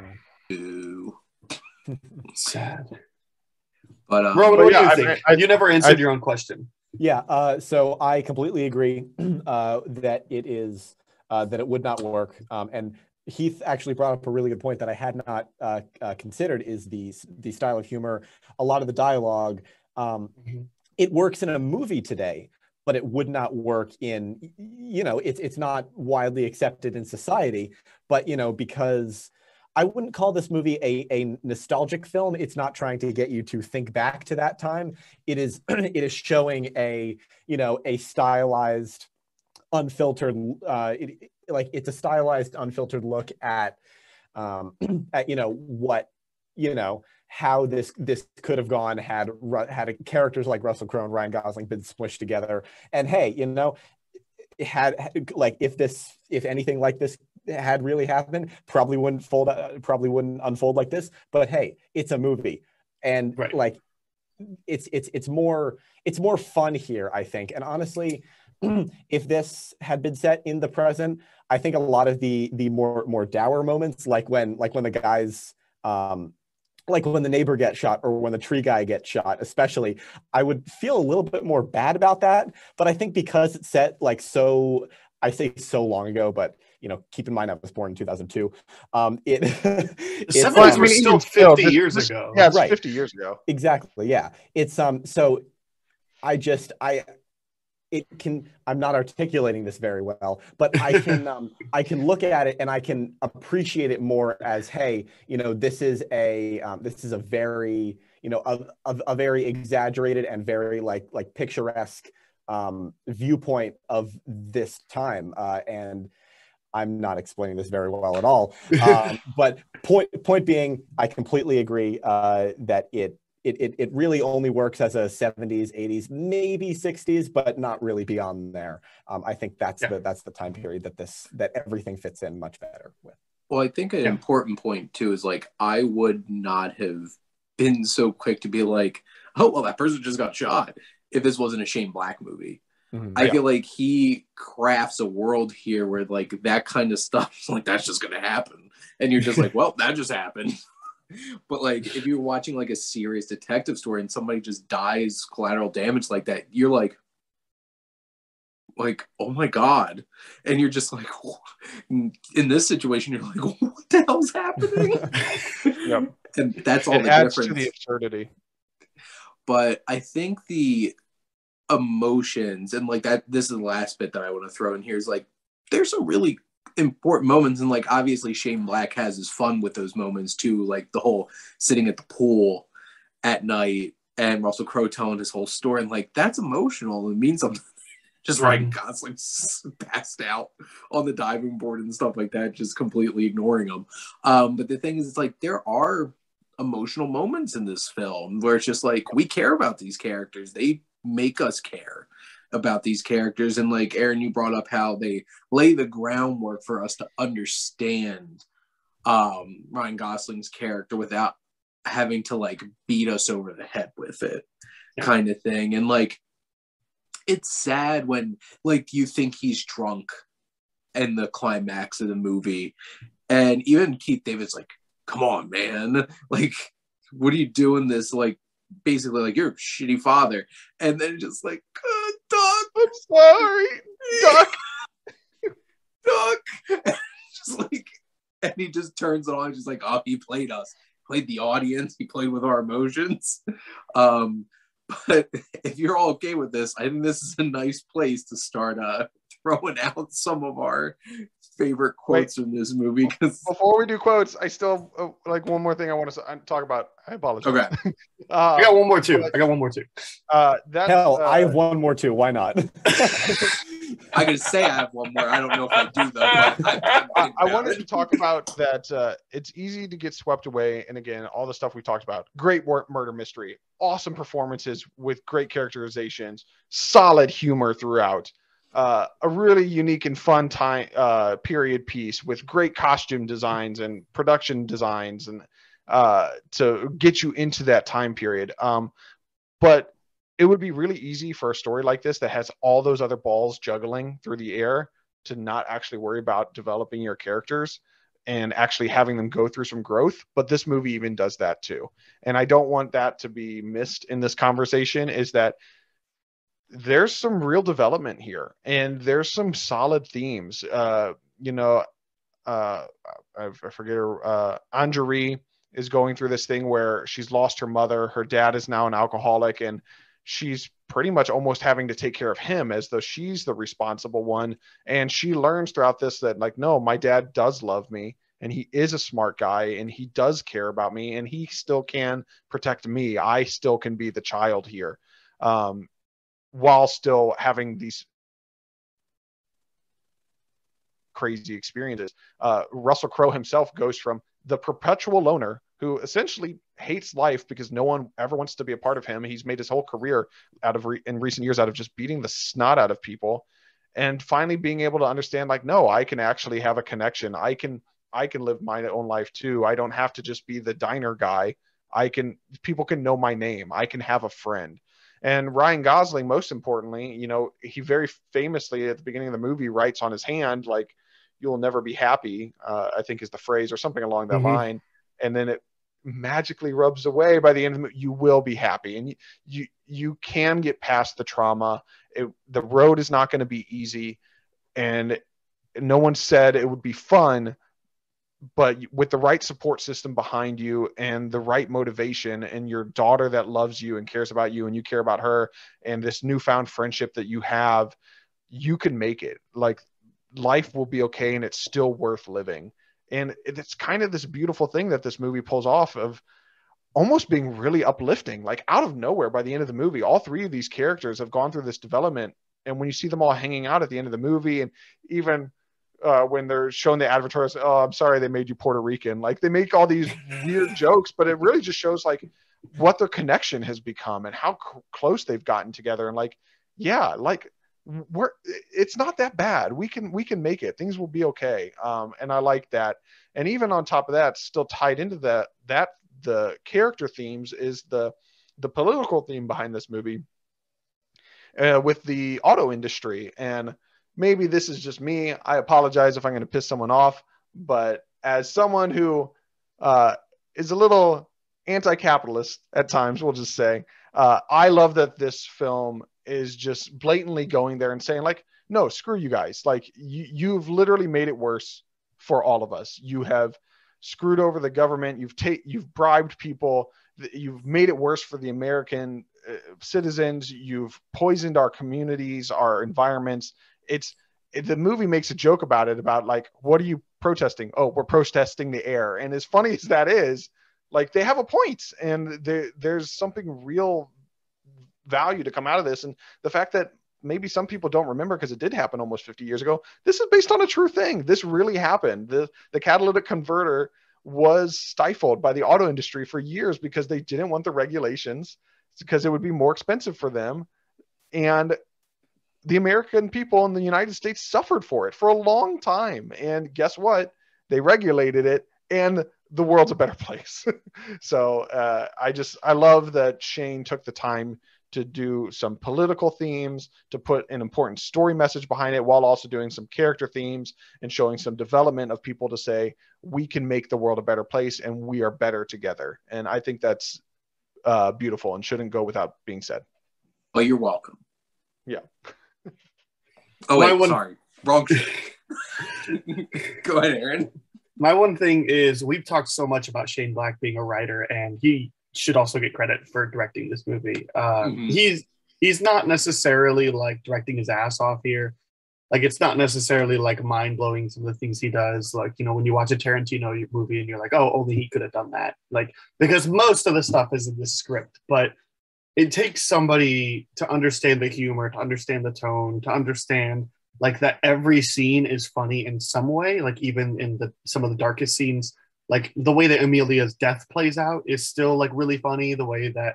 Sad. But Roman, what do you think? You never answered your own question. Yeah, so I completely agree that it is that it would not work. And Heath actually brought up a really good point that I had not considered, is the style of humor. A lot of the dialogue, it works in a movie today, but it would not work in, it's not widely accepted in society. But, because I wouldn't call this movie a nostalgic film. It's not trying to get you to think back to that time. It is showing a stylized, unfiltered, it's a stylized, unfiltered look at how this could have gone had characters like Russell Crowe and Ryan Gosling been smushed together. And hey, if anything like this had really happened, probably wouldn't unfold like this. But hey, it's a movie, and it's more fun here, I think. And honestly, if this had been set in the present, I think a lot of the more dour moments, like when the guys, like when the neighbor gets shot or when the tree guy gets shot, especially, I would feel a little bit more bad about that. But I think because it's set I say so long ago, but keep in mind I was born in 2002. The were still 50 years ago. Yeah, it's right. 50 years ago. Exactly. Yeah. It's so I'm not articulating this very well, but I can look at it and I can appreciate it more as, hey, this is a very, a very exaggerated and very like picturesque viewpoint of this time. And I'm not explaining this very well at all. But point being, I completely agree that it really only works as a 70s, 80s, maybe 60s, but not really beyond there. I think that's the time period that everything fits in much better with. Well, I think an important point too is like, I would not have been so quick to be like, oh, well, that person just got shot, if this wasn't a Shane Black movie. I feel like he crafts a world here where like that kind of stuff, like that's just gonna happen, and you're just like, well, that just happened. But like, if you're watching like a serious detective story and somebody just dies collateral damage like that, you're like, oh my God. And you're just like, in this situation, you're like, what the hell's happening? Yep. And that's all it the adds difference. To the absurdity. but I think the emotions and like that, this is the last bit that I want to throw in here, is like there's some really important moments, and like obviously Shane Black has his fun with those moments too, like the whole sitting at the pool at night and Russell Crowe telling his whole story, and like that's emotional. It means something. Just Ryan Gosling passed out on the diving board and stuff like that, just completely ignoring him. But the thing is, it's like there are emotional moments in this film where it's just like we care about these characters. They make us care about these characters. And like Aaron, you brought up how they lay the groundwork for us to understand Ryan Gosling's character without having to like beat us over the head with it, kind of thing. And like it's sad when like you think he's drunk in the climax of the movie, and even Keith David's like, come on, man, like what are you doing this, like basically like you're a shitty father, and then just like Doc, I'm sorry, Doc. Doc. Just like, and he just turns it on, just like, oh, he played us, played the audience, he played with our emotions. But if you're all okay with this, I think this is a nice place to start throwing out some of our favorite quotes from this movie. Before we do quotes, I still like one more thing I want to talk about. I apologize. Okay. I got one more too. Hell, I have one more too. Why not? I could say I have one more. I don't know if I do though. But I wanted to talk about that. It's easy to get swept away, and again, all the stuff we talked about. Great murder mystery, awesome performances with great characterizations, solid humor throughout. A really unique and fun time period piece with great costume designs and production designs, and to get you into that time period. But it would be really easy for a story like this that has all those other balls juggling through the air to not actually worry about developing your characters and actually having them go through some growth. But this movie even does that too. And I don't want that to be missed in this conversation, is that there's some real development here and there's some solid themes. I forget her, Anjali is going through this thing where she's lost her mother. Her dad is now an alcoholic, and she's pretty much almost having to take care of him as though she's the responsible one. And she learns throughout this that like, no, my dad does love me, and he is a smart guy, and he does care about me, and he still can protect me. I still can be the child here. While still having these crazy experiences. Russell Crowe himself goes from the perpetual loner who essentially hates life because no one ever wants to be a part of him. He's made his whole career in recent years out of just beating the snot out of people, and finally being able to understand like, no, I can actually have a connection. I can live my own life too. I don't have to just be the diner guy. People can know my name. I can have a friend. And Ryan Gosling, most importantly, he very famously at the beginning of the movie writes on his hand, like, you'll never be happy, I think is the phrase, or something along that line. And then it magically rubs away by the end of the movie. You will be happy. And you can get past the trauma. The road is not going to be easy. And no one said it would be fun, but with the right support system behind you and the right motivation and your daughter that loves you and cares about you and you care about her and this newfound friendship that you have, you can make it. Like, life will be okay and it's still worth living. And it's kind of this beautiful thing that this movie pulls off of almost being really uplifting. Like, out of nowhere, by the end of the movie, all three of these characters have gone through this development. And when you see them all hanging out at the end of the movie, and even when they're showing the advertorials, oh, I'm sorry they made you Puerto Rican. Like, they make all these weird jokes, but it really just shows like what their connection has become and how close they've gotten together. And like, yeah, like it's not that bad. We can make it. Things will be okay. And I like that. And even on top of that, still tied into that the character themes is the political theme behind this movie with the auto industry. And maybe this is just me. I apologize if I'm going to piss someone off, but as someone who is a little anti-capitalist at times, we'll just say, I love that this film is just blatantly going there and saying like, no, screw you guys. Like, you've literally made it worse for all of us. You have screwed over the government. You've bribed people. You've made it worse for the American citizens. You've poisoned our communities, our environments. The movie makes a joke about it, about like, what are you protesting? Oh, we're protesting the air. And as funny as that is, like, they have a point, and there's something real value to come out of this. And the fact that maybe some people don't remember, because it did happen almost 50 years ago, this is based on a true thing. This really happened. The catalytic converter was stifled by the auto industry for years because they didn't want the regulations, because it would be more expensive for them. And the American people in the United States suffered for it for a long time. And guess what? They regulated it, and the world's a better place. So I love that Shane took the time to do some political themes, to put an important story message behind it, while also doing some character themes and showing some development of people to say, we can make the world a better place and we are better together. And I think that's beautiful and shouldn't go without being said. Well, you're welcome. Yeah. Oh, wait, sorry. Wrong. Go ahead, Aaron. My one thing is, we've talked so much about Shane Black being a writer, and he should also get credit for directing this movie. He's not necessarily like directing his ass off here. Like, it's not necessarily like mind-blowing, some of the things he does. Like, you know, when you watch a Tarantino movie and you're like, oh, only he could have done that. Like, because most of the stuff is in the script, but it takes somebody to understand the humor, to understand the tone, to understand like that every scene is funny in some way. Like, even in some of the darkest scenes, like the way that Amelia's death plays out is still like really funny. The way that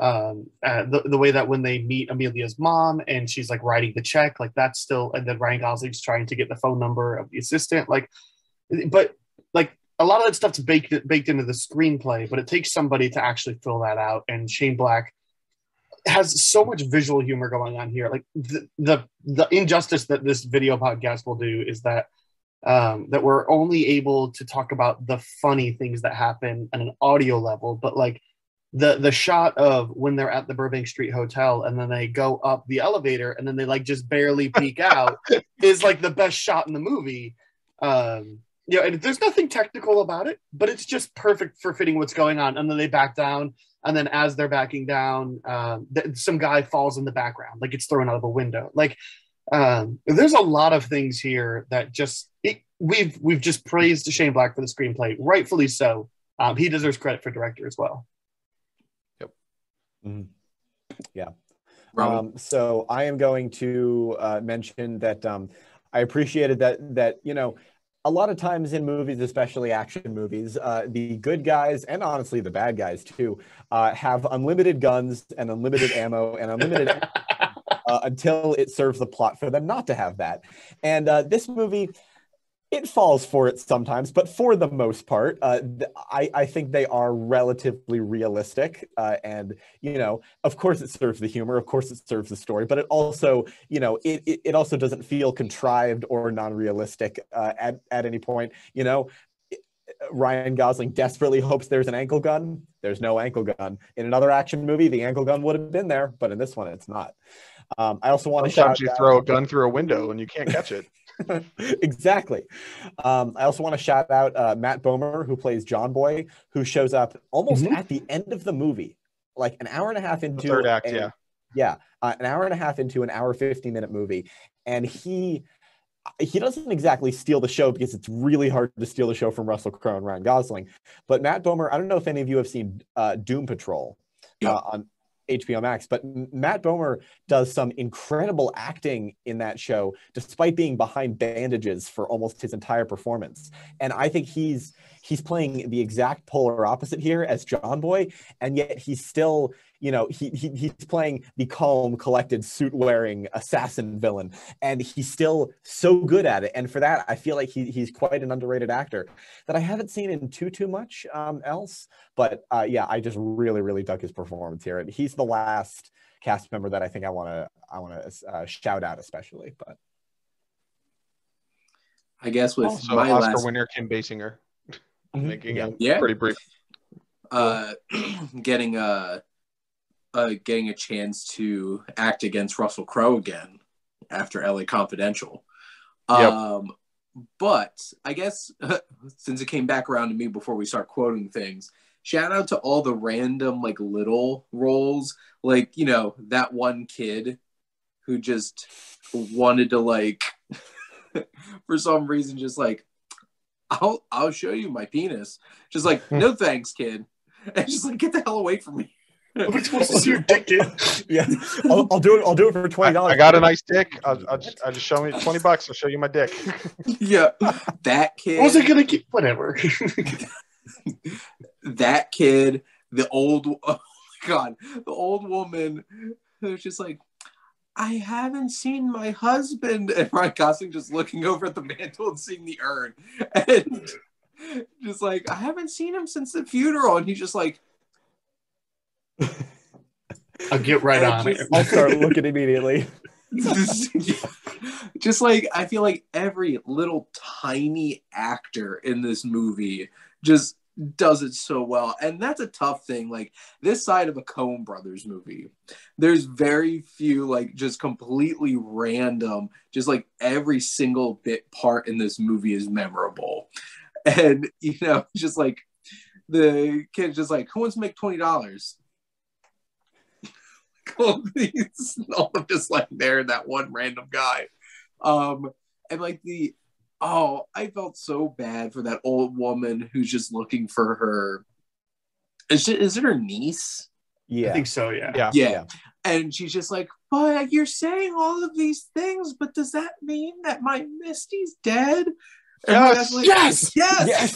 the way that when they meet Amelia's mom and she's like writing the check, like that's still, and then Ryan Gosling's trying to get the phone number of the assistant, like, but like a lot of that stuff's baked into the screenplay, but it takes somebody to actually fill that out. And Shane Black has so much visual humor going on here. Like the injustice that this video podcast will do is that that we're only able to talk about the funny things that happen at an audio level, but like the shot of when they're at the Burbank Street Hotel and then they go up the elevator and then they like just barely peek out is like the best shot in the movie. Yeah, and there's nothing technical about it, but it's just perfect for fitting what's going on. And then they back down, and then as they're backing down, some guy falls in the background, like it's thrown out of a window. Like there's a lot of things here that just we've just praised Shane Black for the screenplay, rightfully so. He deserves credit for director as well. Yep. Mm-hmm. Yeah. So I am going to mention that I appreciated that you know, a lot of times in movies, especially action movies, the good guys, and honestly the bad guys too, have unlimited guns and unlimited ammo and unlimited until it serves the plot for them not to have that. And this movie, it falls for it sometimes, but for the most part, I think they are relatively realistic. And, you know, of course it serves the humor, of course it serves the story, but it also, you know, it also doesn't feel contrived or non-realistic at any point. You know, Ryan Gosling desperately hopes there's an ankle gun. There's no ankle gun. In another action movie, the ankle gun would have been there, but in this one, it's not. I also want to shout out, throw a gun through a window and you can't catch it. Exactly. I also want to shout out Matt Bomer, who plays John Boy, who shows up almost at the end of the movie, like an hour and a half into the third act. An hour and a half into an hour 50-minute movie, and he doesn't exactly steal the show, because it's really hard to steal the show from Russell Crowe and Ryan Gosling. But Matt Bomer, I don't know if any of you have seen Doom Patrol on HBO Max, but Matt Bomer does some incredible acting in that show, despite being behind bandages for almost his entire performance. And I think he's playing the exact polar opposite here as John Boy, and yet he's still, you know, he's playing the calm, collected, suit-wearing assassin villain, and he's still so good at it. And for that, I feel like he's quite an underrated actor that I haven't seen in too much else. But yeah, I just really dug his performance here, and he's the last cast member that I think I want to shout out especially. But I guess with also my Oscar last winner Kim Basinger making it Yeah. pretty brief. getting a chance to act against Russell Crowe again after LA Confidential. But I guess since it came back around to me before we start quoting things, shout out to all the random like little roles, like, you know, that one kid who just wanted to like for some reason just like I'll show you my penis. Just like, no thanks, kid. And just like, get the hell away from me. We're supposed to see your dick, kid. Yeah, I'll do it. I'll do it for $20. I got a nice dick. I'll just show me $20. I'll show you my dick. Yeah, that kid. What was it gonna get? Whatever. That kid, the old, oh my God, the old woman who's just like, I haven't seen my husband. And Ryan Gosling just looking over at the mantle and seeing the urn. And just like, I haven't seen him since the funeral. And he's just like, I'll get right on it. I'll start looking immediately. Just like, I feel like every little tiny actor in this movie just does it so well. And that's a tough thing. Like, this side of a Coen Brothers movie, there's very few like just completely random, just like every single bit part in this movie is memorable. And you know, just like the kid's just like, who wants to make $20? All of them just like there, that one random guy. And like I felt so bad for that old woman who's just looking for her. Is it her niece? Yeah, I think so. Yeah. Yeah. And she's just like, but you're saying all of these things, but does that mean that my Misty's dead? Yes. Like, Yes. Yes.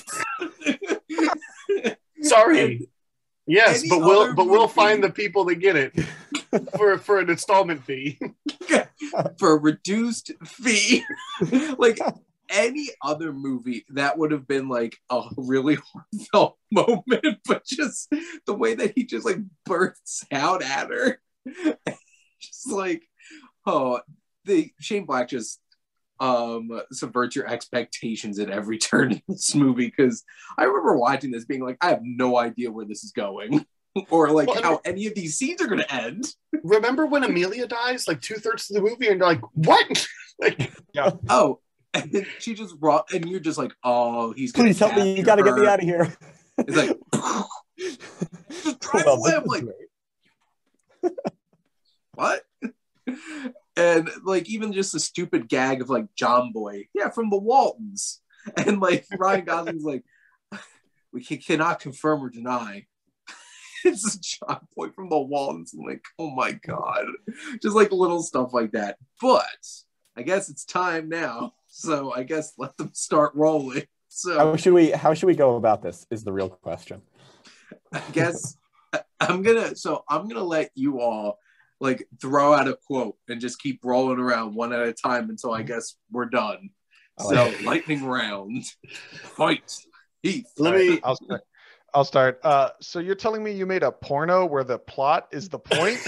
Sorry. Yes, Any but other we'll movie- find the people that get it for an installment fee. For a reduced fee. Like any other movie, that would have been like a really heartfelt moment, but just the way that he just like bursts out at her. Just like, oh, the Shane Black just subverts your expectations at every turn in this movie, because I remember watching this being like, I have no idea where this is going or like how any of these scenes are going to end. Remember when Amelia dies, like 2/3 of the movie, and you're like, what? Like, Oh, and then she just brought, and you're just like, oh, he's gonna please help me. You got to get me out of here. It's like, just drive Well, away. this I'm is like, great. what? And like, even just the stupid gag of like John Boy, yeah, from the Waltons, and like Ryan Gosling's like, we cannot confirm or deny. It's a John Boy from the Waltons. I'm like, oh my God, just like little stuff like that. But I guess it's time now, so I guess let them start rolling. So How should we go about this? Is the real question. I guess I'm gonna let you all like throw out a quote and just keep rolling around one at a time until I guess we're done. So lightning round, fight. Heath. I'll start. So you're telling me you made a porno where the plot is the point?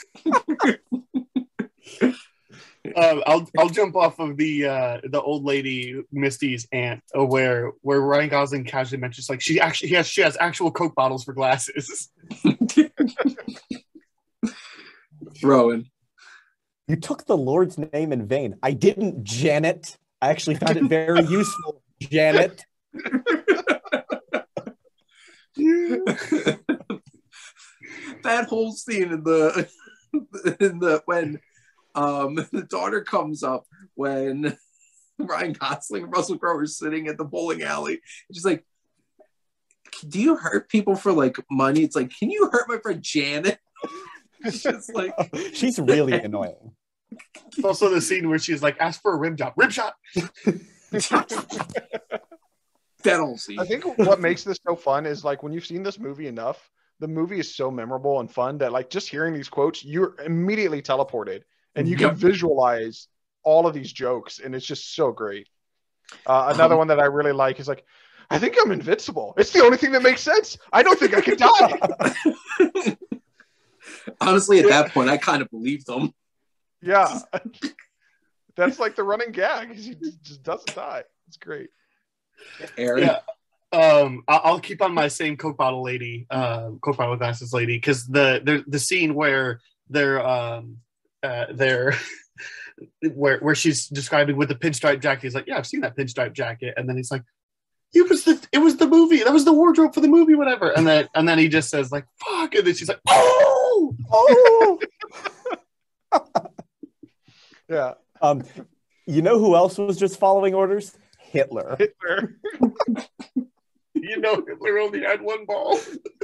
I'll jump off of the old lady Misty's aunt, where Ryan Gosling casually mentions like she has actual Coke bottles for glasses. Rowan. You took the Lord's name in vain. I didn't, Janet. I actually found it very useful, Janet. That whole scene in the when the daughter comes up, when Ryan Gosling and Russell Crowe are sitting at the bowling alley, she's like, do you hurt people for like money? It's like, can you hurt my friend Janet? It's just like, she's really annoying. It's also the scene where she's like, ask for a rim job. Rim shot. that whole scene. I think what makes this so fun is like when you've seen this movie enough, the movie is so memorable and fun that like just hearing these quotes, you're immediately teleported and you can visualize all of these jokes, and it's just so great. Another one that I really like is like, I think I'm invincible. It's the only thing that makes sense. I don't think I could die. Honestly, at that point, I kind of believed them. Yeah. That's like the running gag. He just doesn't die. It's great. Aaron. Yeah. I'll keep on my same Coke bottle lady, Coke bottle glasses lady, because the scene where they're where she's describing with the pinstripe jacket. He's like, yeah, I've seen that pinstripe jacket, and then he's like, it was the movie. That was the wardrobe for the movie, whatever. And then he just says like, fuck. And then she's like, oh. Yeah. You know who else was just following orders? Hitler. You know, Hitler only had one ball.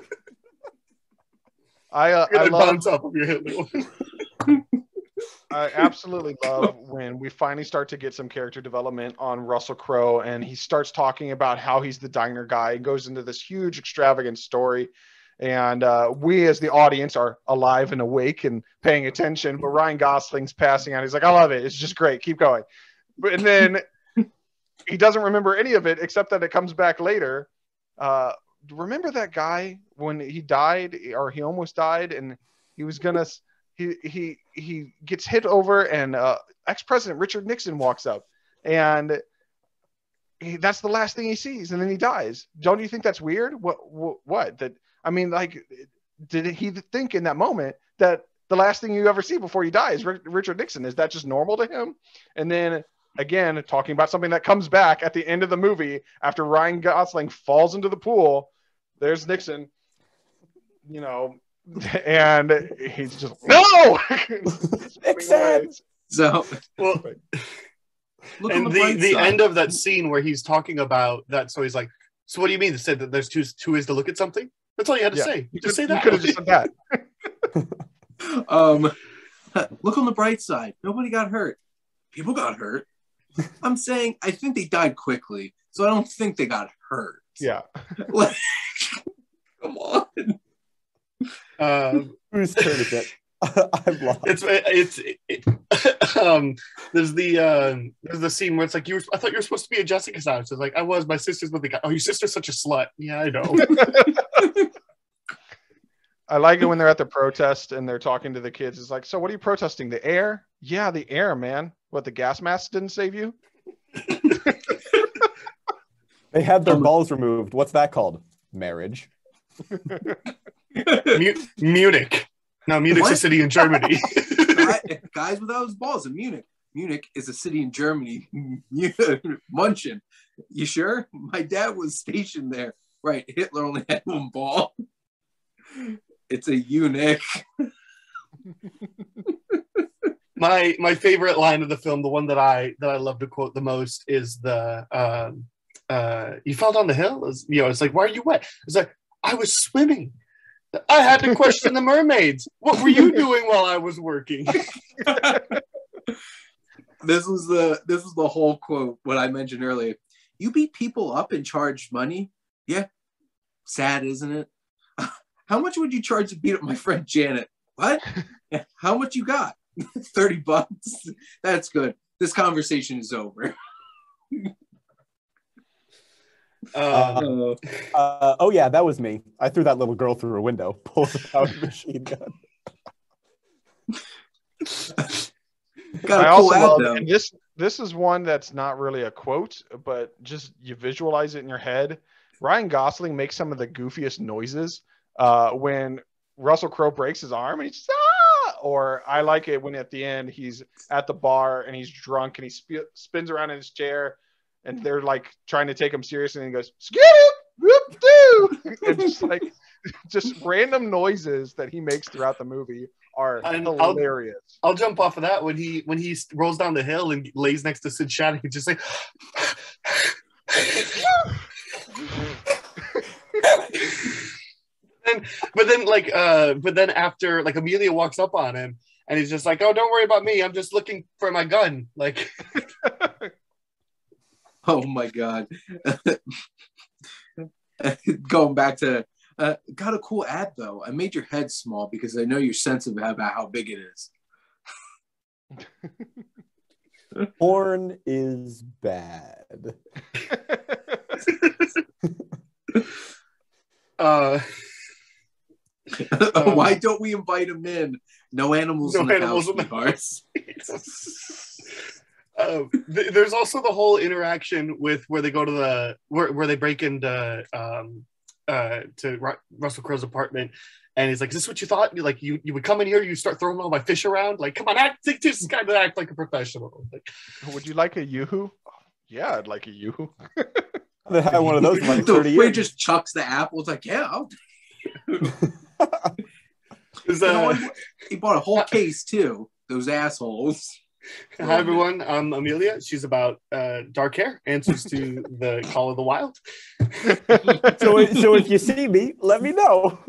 I love bounce off of your Hitler one. I absolutely love when we finally start to get some character development on Russell Crowe, and he starts talking about how he's the diner guy and goes into this huge extravagant story. And we as the audience are alive and awake and paying attention, but Ryan Gosling's passing out. He's like, I love it. It's just great. Keep going. And then he doesn't remember any of it except that it comes back later. Remember that guy when he died, or he almost died, and he was gonna he gets hit over, and ex-president Richard Nixon walks up, and that's the last thing he sees, and then he dies. Don't you think that's weird? What? That, I mean, like, did he think in that moment that the last thing you ever see before you die is Richard Nixon? Is that just normal to him? And then again, talking about something that comes back at the end of the movie after Ryan Gosling falls into the pool, there's Nixon, you know, and he's just, no! Nixon! So, well, and the end of that scene where he's talking about that, so he's like, so what do you mean to say that there's two ways to look at something? That's all you had to say. You just say that. You could have just said that. Look on the bright side. Nobody got hurt. People got hurt. I'm saying I think they died quickly, so I don't think they got hurt. Yeah. Like, come on. Whose turn is it? I'm lost. There's the scene where it's like, I thought you were supposed to be at Jessica's house. It's like, I was. My sister's with the guy. Oh, your sister's such a slut. Yeah, I know. I like it when they're at the protest and they're talking to the kids. It's like, so what are you protesting? The air? Yeah, the air, man. What, the gas mask didn't save you? They had their balls removed. What's that called? Marriage. Munich. No, Munich's a city in Germany. Guys without his balls in Munich. Munich is a city in Germany. Munchen. You sure? My dad was stationed there. Right. Hitler only had one ball. It's a eunuch. My favorite line of the film, the one that I love to quote the most, is the you fell down the hill. It's like, why are you wet? It's like, I was swimming. I had to question the mermaids. What were you doing while I was working? This was the whole quote, what I mentioned earlier. You beat people up and charge money? Yeah. Sad, isn't it? How much would you charge to beat up my friend Janet? What? How much you got? $30. That's good. This conversation is over. Oh yeah, that was me. I threw that little girl through a window, pulled out a machine gun. I also love, and this is one that's not really a quote, but just you visualize it in your head. Ryan Gosling makes some of the goofiest noises when Russell Crowe breaks his arm and he's just, ah! Or I like it when at the end he's at the bar and he's drunk and he spins around in his chair and they're like trying to take him seriously and he goes, skip, whoop, doo! And just like just random noises that he makes throughout the movie are hilarious. I'll jump off of that when he rolls down the hill and lays next to Sid Shattuck and just like but then after, like, Amelia walks up on him and he's just like, oh, don't worry about me, I'm just looking for my gun, like. Oh my god. Going back to got a cool ad though. I made your head small because I know you're sensitive about how big it is. Porn is bad. Why don't we invite him in? No animals in the house. There's also the whole interaction with where they go to where they break into to Russell Crowe's apartment, and he's like, "Is this what you thought? Like you would come in here, you start throwing all my fish around? Like, come on, just kind of act like a professional." Like, would you like a yoo-hoo? Yeah, I'd like a yoo-hoo. They had one of those in like The 30 way years. just chucks the apple. It's like, yeah, I'll Is, You know what? He bought a whole case too. Those assholes. Hi everyone, I'm Amelia. She's about dark hair, answers to the call of the wild. So if you see me, let me know.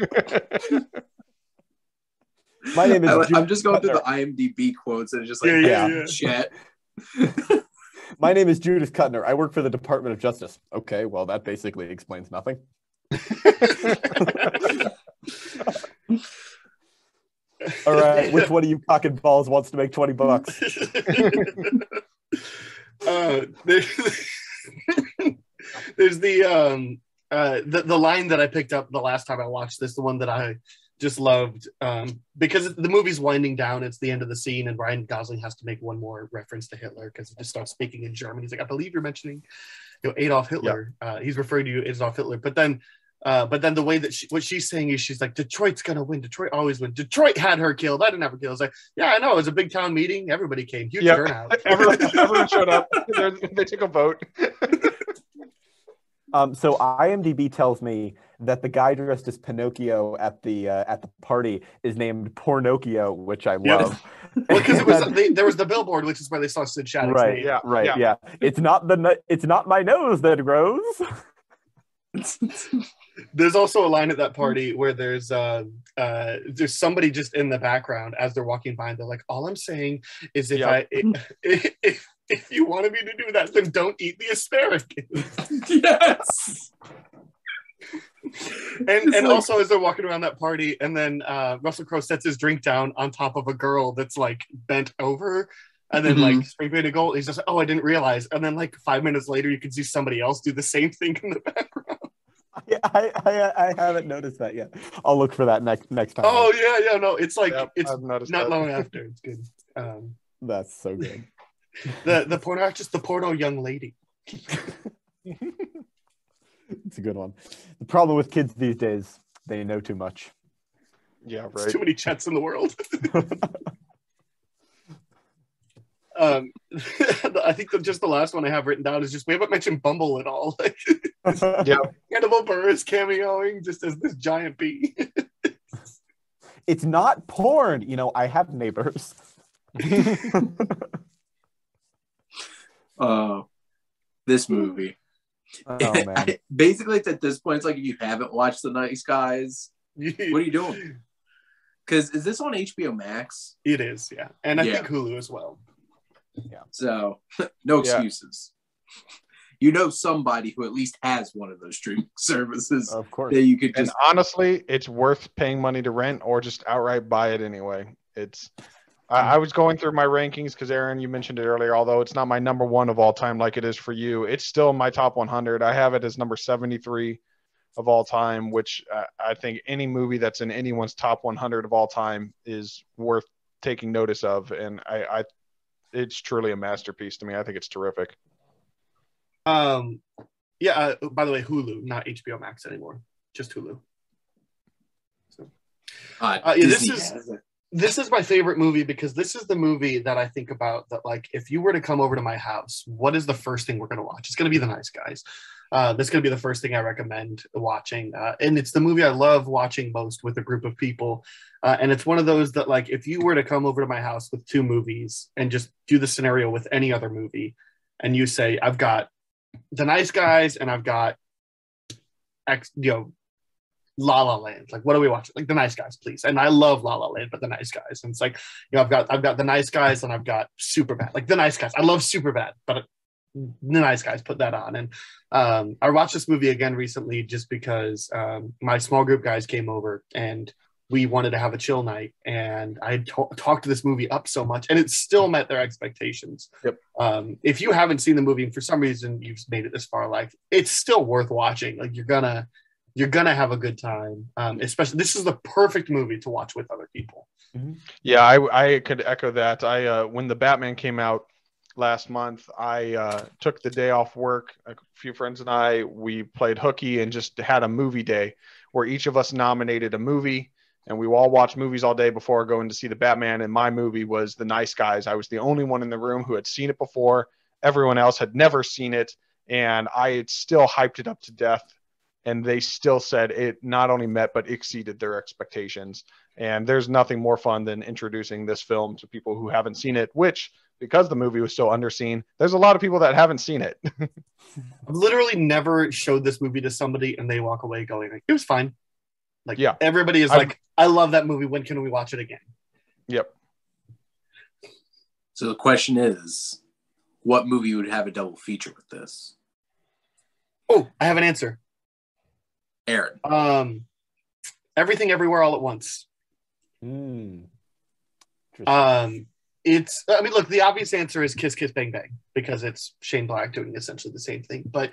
My name is I'm just going through Cutner. the IMDb quotes and it's just like, Yeah. chat. My name is Judith Cutner. I work for the Department of Justice. Okay, well, that basically explains nothing. All right, which one of you cock and balls wants to make $20? There's the line that I picked up the last time I watched this, the one that I just loved, because the movie's winding down. It's the end of the scene, and Ryan Gosling has to make one more reference to Hitler because he just starts speaking in German. He's like, I believe you're mentioning, Adolf Hitler. Yep. He's referring to you as Adolf Hitler, but then the way that what she's saying is, she's like, Detroit's gonna win. Detroit always wins. Detroit had her killed. I didn't have her killed. I was like, yeah, I know. It was a big town meeting. Everybody came. Huge turnout. Everyone showed up. They took a vote. So IMDb tells me that the guy dressed as Pinocchio at the party is named Pornocchio, which I love. Well, because there was the billboard, which is where they saw Sid Shattuck's name. Yeah. It's not my nose that grows. There's also a line at that party where there's somebody just in the background as they're walking by, and they're like, all I'm saying is if you wanted me to do that, then don't eat the asparagus. Yes. And also as they're walking around that party, and then Russell Crowe sets his drink down on top of a girl that's like bent over, and then like spray painted gold. He's just like, oh, I didn't realize. And then like 5 minutes later, you can see somebody else do the same thing in the background. I haven't noticed that yet. I'll look for that next time. Oh yeah, no, it's like it's not that. Long after. It's good. That's so good. The porno actress, the porno young lady. It's a good one. The problem with kids these days, they know too much. Yeah, right. There's too many chats in the world. I think just the last one I have written down is just, we haven't mentioned Bumble at all. Yeah. Hannibal Buress cameoing just as this giant bee. It's not porn. I have neighbors. This movie. Oh man. Basically, it's at this point, it's like, if you haven't watched The Nice Guys, what are you doing? Because is this on HBO Max? It is, yeah. And I think Hulu as well. Yeah. So no excuses. You know somebody who at least has one of those streaming services. Of course. That you could just. And honestly, it's worth paying money to rent or just outright buy it anyway. It's. I was going through my rankings because, Aaron, you mentioned it earlier, although it's not my number one of all time like it is for you. It's still my top 100. I have it as number 73 of all time, which I think any movie that's in anyone's top 100 of all time is worth taking notice of. And it's truly a masterpiece to me. I think it's terrific. By the way, Hulu, not HBO Max anymore. Just Hulu. So, This is my favorite movie because this is the movie that I think about that, like, if you were to come over to my house, what is the first thing we're going to watch? It's going to be The Nice Guys. That's going to be the first thing I recommend watching. And it's the movie I love watching most with a group of people. And it's one of those that, like, if you were to come over to my house with two movies and just do the scenario with any other movie, and you say, I've got The Nice Guys and I've got La La Land. Like, what are we watching? Like, The Nice Guys, please. And I love La La Land, but The Nice Guys. And it's like, I've got The Nice Guys and I've got Superbad. Like, The Nice Guys. I love Superbad, but The Nice Guys, put that on. And I watched this movie again recently just because my small group guys came over and we wanted to have a chill night. And I talked to this movie up so much, and it still met their expectations. Yep. If you haven't seen the movie and for some reason you've made it this far, like, it's still worth watching. Like, you're gonna have a good time. Especially, this is the perfect movie to watch with other people. Yeah, I could echo that. When the Batman came out last month, I took the day off work. A few friends and we played hooky and just had a movie day where each of us nominated a movie, and we all watched movies all day before going to see the Batman. And my movie was The Nice Guys. I was the only one in the room who had seen it before. Everyone else had never seen it. and I had still hyped it up to death. And they still said it not only met, but exceeded their expectations. And there's nothing more fun than introducing this film to people who haven't seen it, which, because the movie was so underseen, there's a lot of people that haven't seen it. I've literally never showed this movie to somebody and they walk away going, like, it was fine. Like, yeah, everybody is like, I love that movie. When can we watch it again? Yep. So the question is, what movie would have a double feature with this? Oh, I have an answer. Aaron. Everything Everywhere All at Once. It's, I mean, look, the obvious answer is Kiss Kiss Bang Bang, because it's Shane Black doing essentially the same thing. But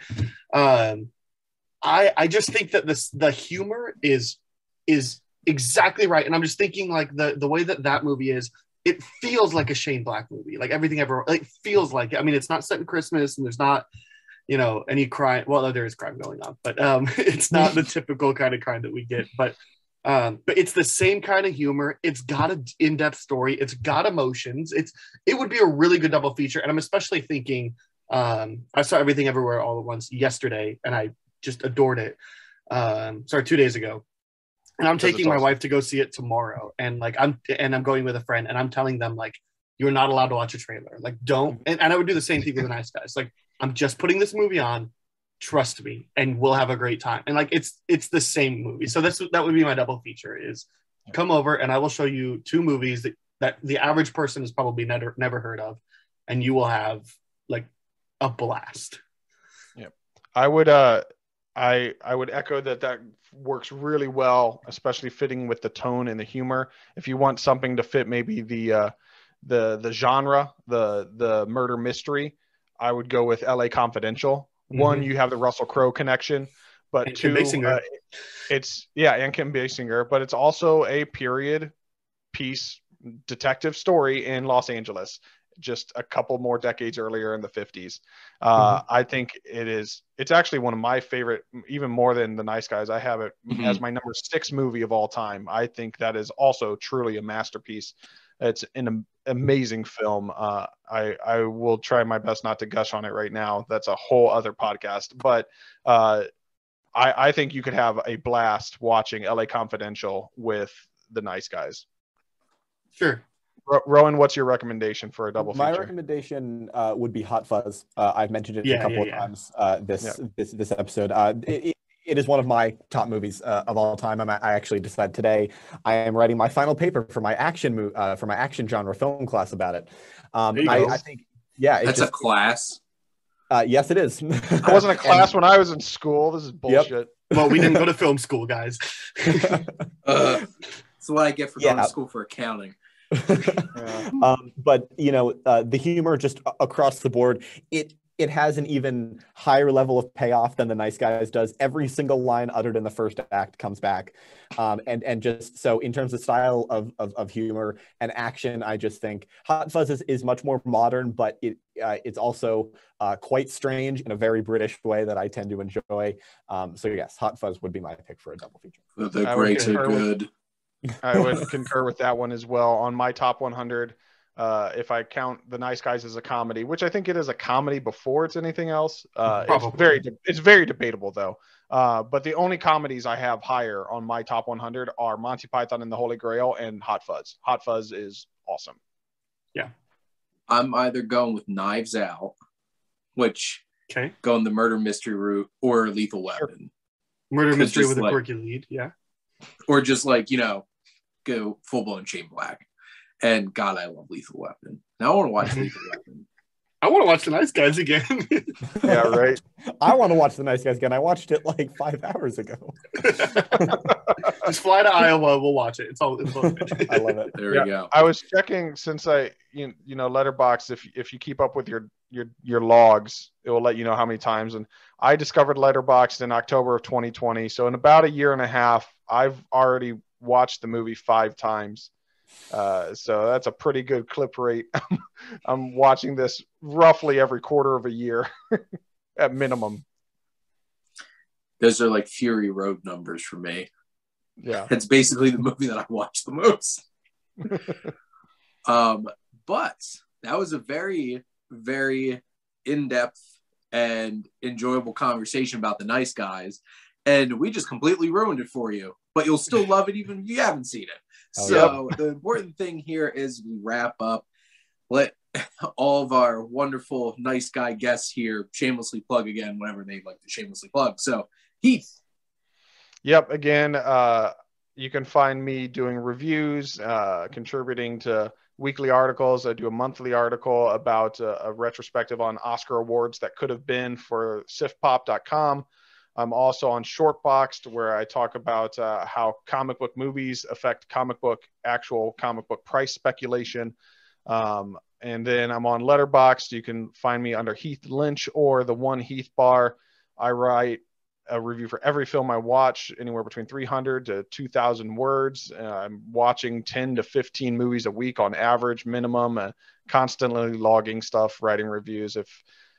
I just think that the humor is exactly right. And I'm just thinking, like, the way that movie is, it feels like a Shane Black movie. Like, Everything Ever, like, feels like it. I mean, it's not set in Christmas, and there's not, you know, any crime. Well, there is crime going on, but it's not the typical kind of crime that we get. But it's the same kind of humor. It's got an in-depth story. It's got emotions. It would be a really good double feature. And I'm especially thinking, I saw Everything Everywhere All at Once yesterday, and I just adored it. 2 days ago. And I'm taking my wife to go see it tomorrow. And like, I'm going with a friend, and I'm telling them, like, you're not allowed to watch a trailer. Like, don't. And I would do the same thing with The Nice Guys. Like, I'm just putting this movie on, trust me, and we'll have a great time. And like, it's the same movie. So that would be my double feature, is come over and I will show you two movies that the average person has probably never heard of, and you will have like a blast. Yep. I would echo that works really well, especially fitting with the tone and the humor. If you want something to fit maybe the genre, the murder mystery, I would go with LA Confidential. One, you have the Russell Crowe connection, but and two, and Kim Basinger, but it's also a period piece detective story in Los Angeles, just a couple more decades earlier in the 50s. I think it's actually one of my favorite, even more than The Nice Guys. I have it as my number 6 movie of all time. I think that is also truly a masterpiece. It's an amazing film. I will try my best not to gush on it right now. That's a whole other podcast. But I think you could have a blast watching LA Confidential with The Nice Guys. Sure. Rowan, what's your recommendation for a double feature? My recommendation would be Hot Fuzz. I've mentioned it a couple of times this episode. It is one of my top movies of all time. I actually decided today I am writing my final paper for my action genre film class about it. I think, that's a class. Yes, it is. It wasn't a class when I was in school. This is bullshit. Yep. Well, we didn't go to film school, guys. That's what I get for going to school for accounting. But you know, the humor just across the board, it has an even higher level of payoff than The Nice Guys does. Every single line uttered in the first act comes back. And just so in terms of style of humor and action, I just think Hot Fuzz is much more modern, but it's also quite strange in a very British way that I tend to enjoy. So yes, Hot Fuzz would be my pick for a double feature. The greats are good. I would concur with that one as well. On my top 100, if I count The Nice Guys as a comedy, which I think it is a comedy before it's anything else. It's very debatable though. But the only comedies I have higher on my top 100 are Monty Python and the Holy Grail and Hot Fuzz. Hot Fuzz is awesome. Yeah. I'm either going with Knives Out, which going the murder mystery route, or Lethal Weapon. Murder mystery with a quirky lead, yeah. Or just like, you know, go full-blown Shane Black. And God, I love Lethal Weapon. Now I want to watch Lethal Weapon. I want to watch The Nice Guys again. Yeah, right. I want to watch The Nice Guys again. I watched it like 5 hours ago. Just fly to Iowa. We'll watch it. It's all good. I love it. There we go. I was checking since you know Letterboxd. If you keep up with your logs, it will let you know how many times. And I discovered Letterboxd in October of 2020. So in about a year and a half, I've already watched the movie 5 times. So that's a pretty good clip rate. I'm watching this roughly every quarter of a year at minimum. Those are like Fury Road numbers for me. Yeah. It's basically the movie that I watch the most. But that was a very, very in-depth and enjoyable conversation about The Nice Guys. And we just completely ruined it for you, but you'll still love it even if you haven't seen it. So the important thing here is we wrap up. Let all of our wonderful nice guy guests here shamelessly plug again whenever they like to shamelessly plug. So Heath. Yep. Again, you can find me doing reviews, contributing to weekly articles. I do a monthly article about a retrospective on Oscar awards that could have been for sifpop.com. I'm also on Shortboxed, where I talk about how comic book movies affect actual comic book price speculation. And then I'm on Letterboxd. You can find me under Heath Lynch or the One Heath Bar. I write a review for every film I watch, anywhere between 300 to 2,000 words. I'm watching 10 to 15 movies a week on average, minimum, constantly logging stuff, writing reviews. If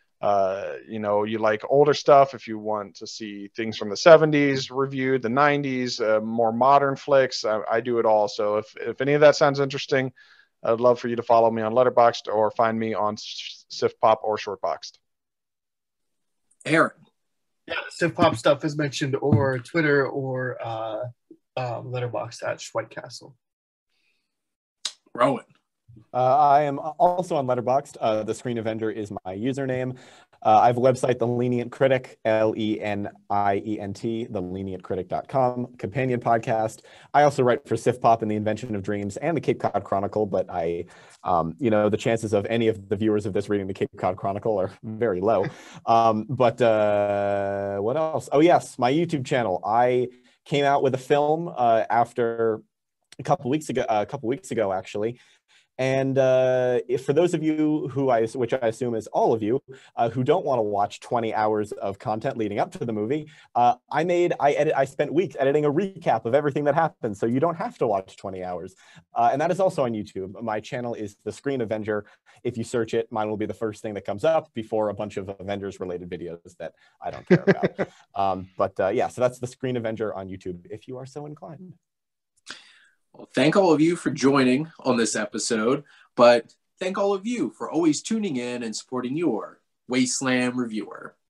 you like older stuff, if you want to see things from the 70s reviewed, the 90s, more modern flicks, I do it all. So if any of that sounds interesting, I'd love for you to follow me on Letterboxd or find me on SifPop or Shortboxed. Aaron. Yeah, SifPop stuff is mentioned over Twitter or Letterboxd at White Castle. Rowan. I am also on Letterboxd. The Screen Avenger is my username. I have a website, The Lenient Critic, Lenient, thelenientcritic.com, companion podcast. I also write for SifPop and The Invention of Dreams and the Cape Cod Chronicle, but the chances of any of the viewers of this reading the Cape Cod Chronicle are very low. But what else? Oh, yes, my YouTube channel. I came out with a film after a couple weeks ago, actually. And for those of you which I assume is all of you, who don't want to watch 20 hours of content leading up to the movie, I spent weeks editing a recap of everything that happened, so you don't have to watch 20 hours. And that is also on YouTube. My channel is The Screen Avenger. If you search it, mine will be the first thing that comes up before a bunch of Avengers-related videos that I don't care about. So that's The Screen Avenger on YouTube, if you are so inclined. Well, thank all of you for joining on this episode, but thank all of you for always tuning in and supporting your Wasteland Reviewer.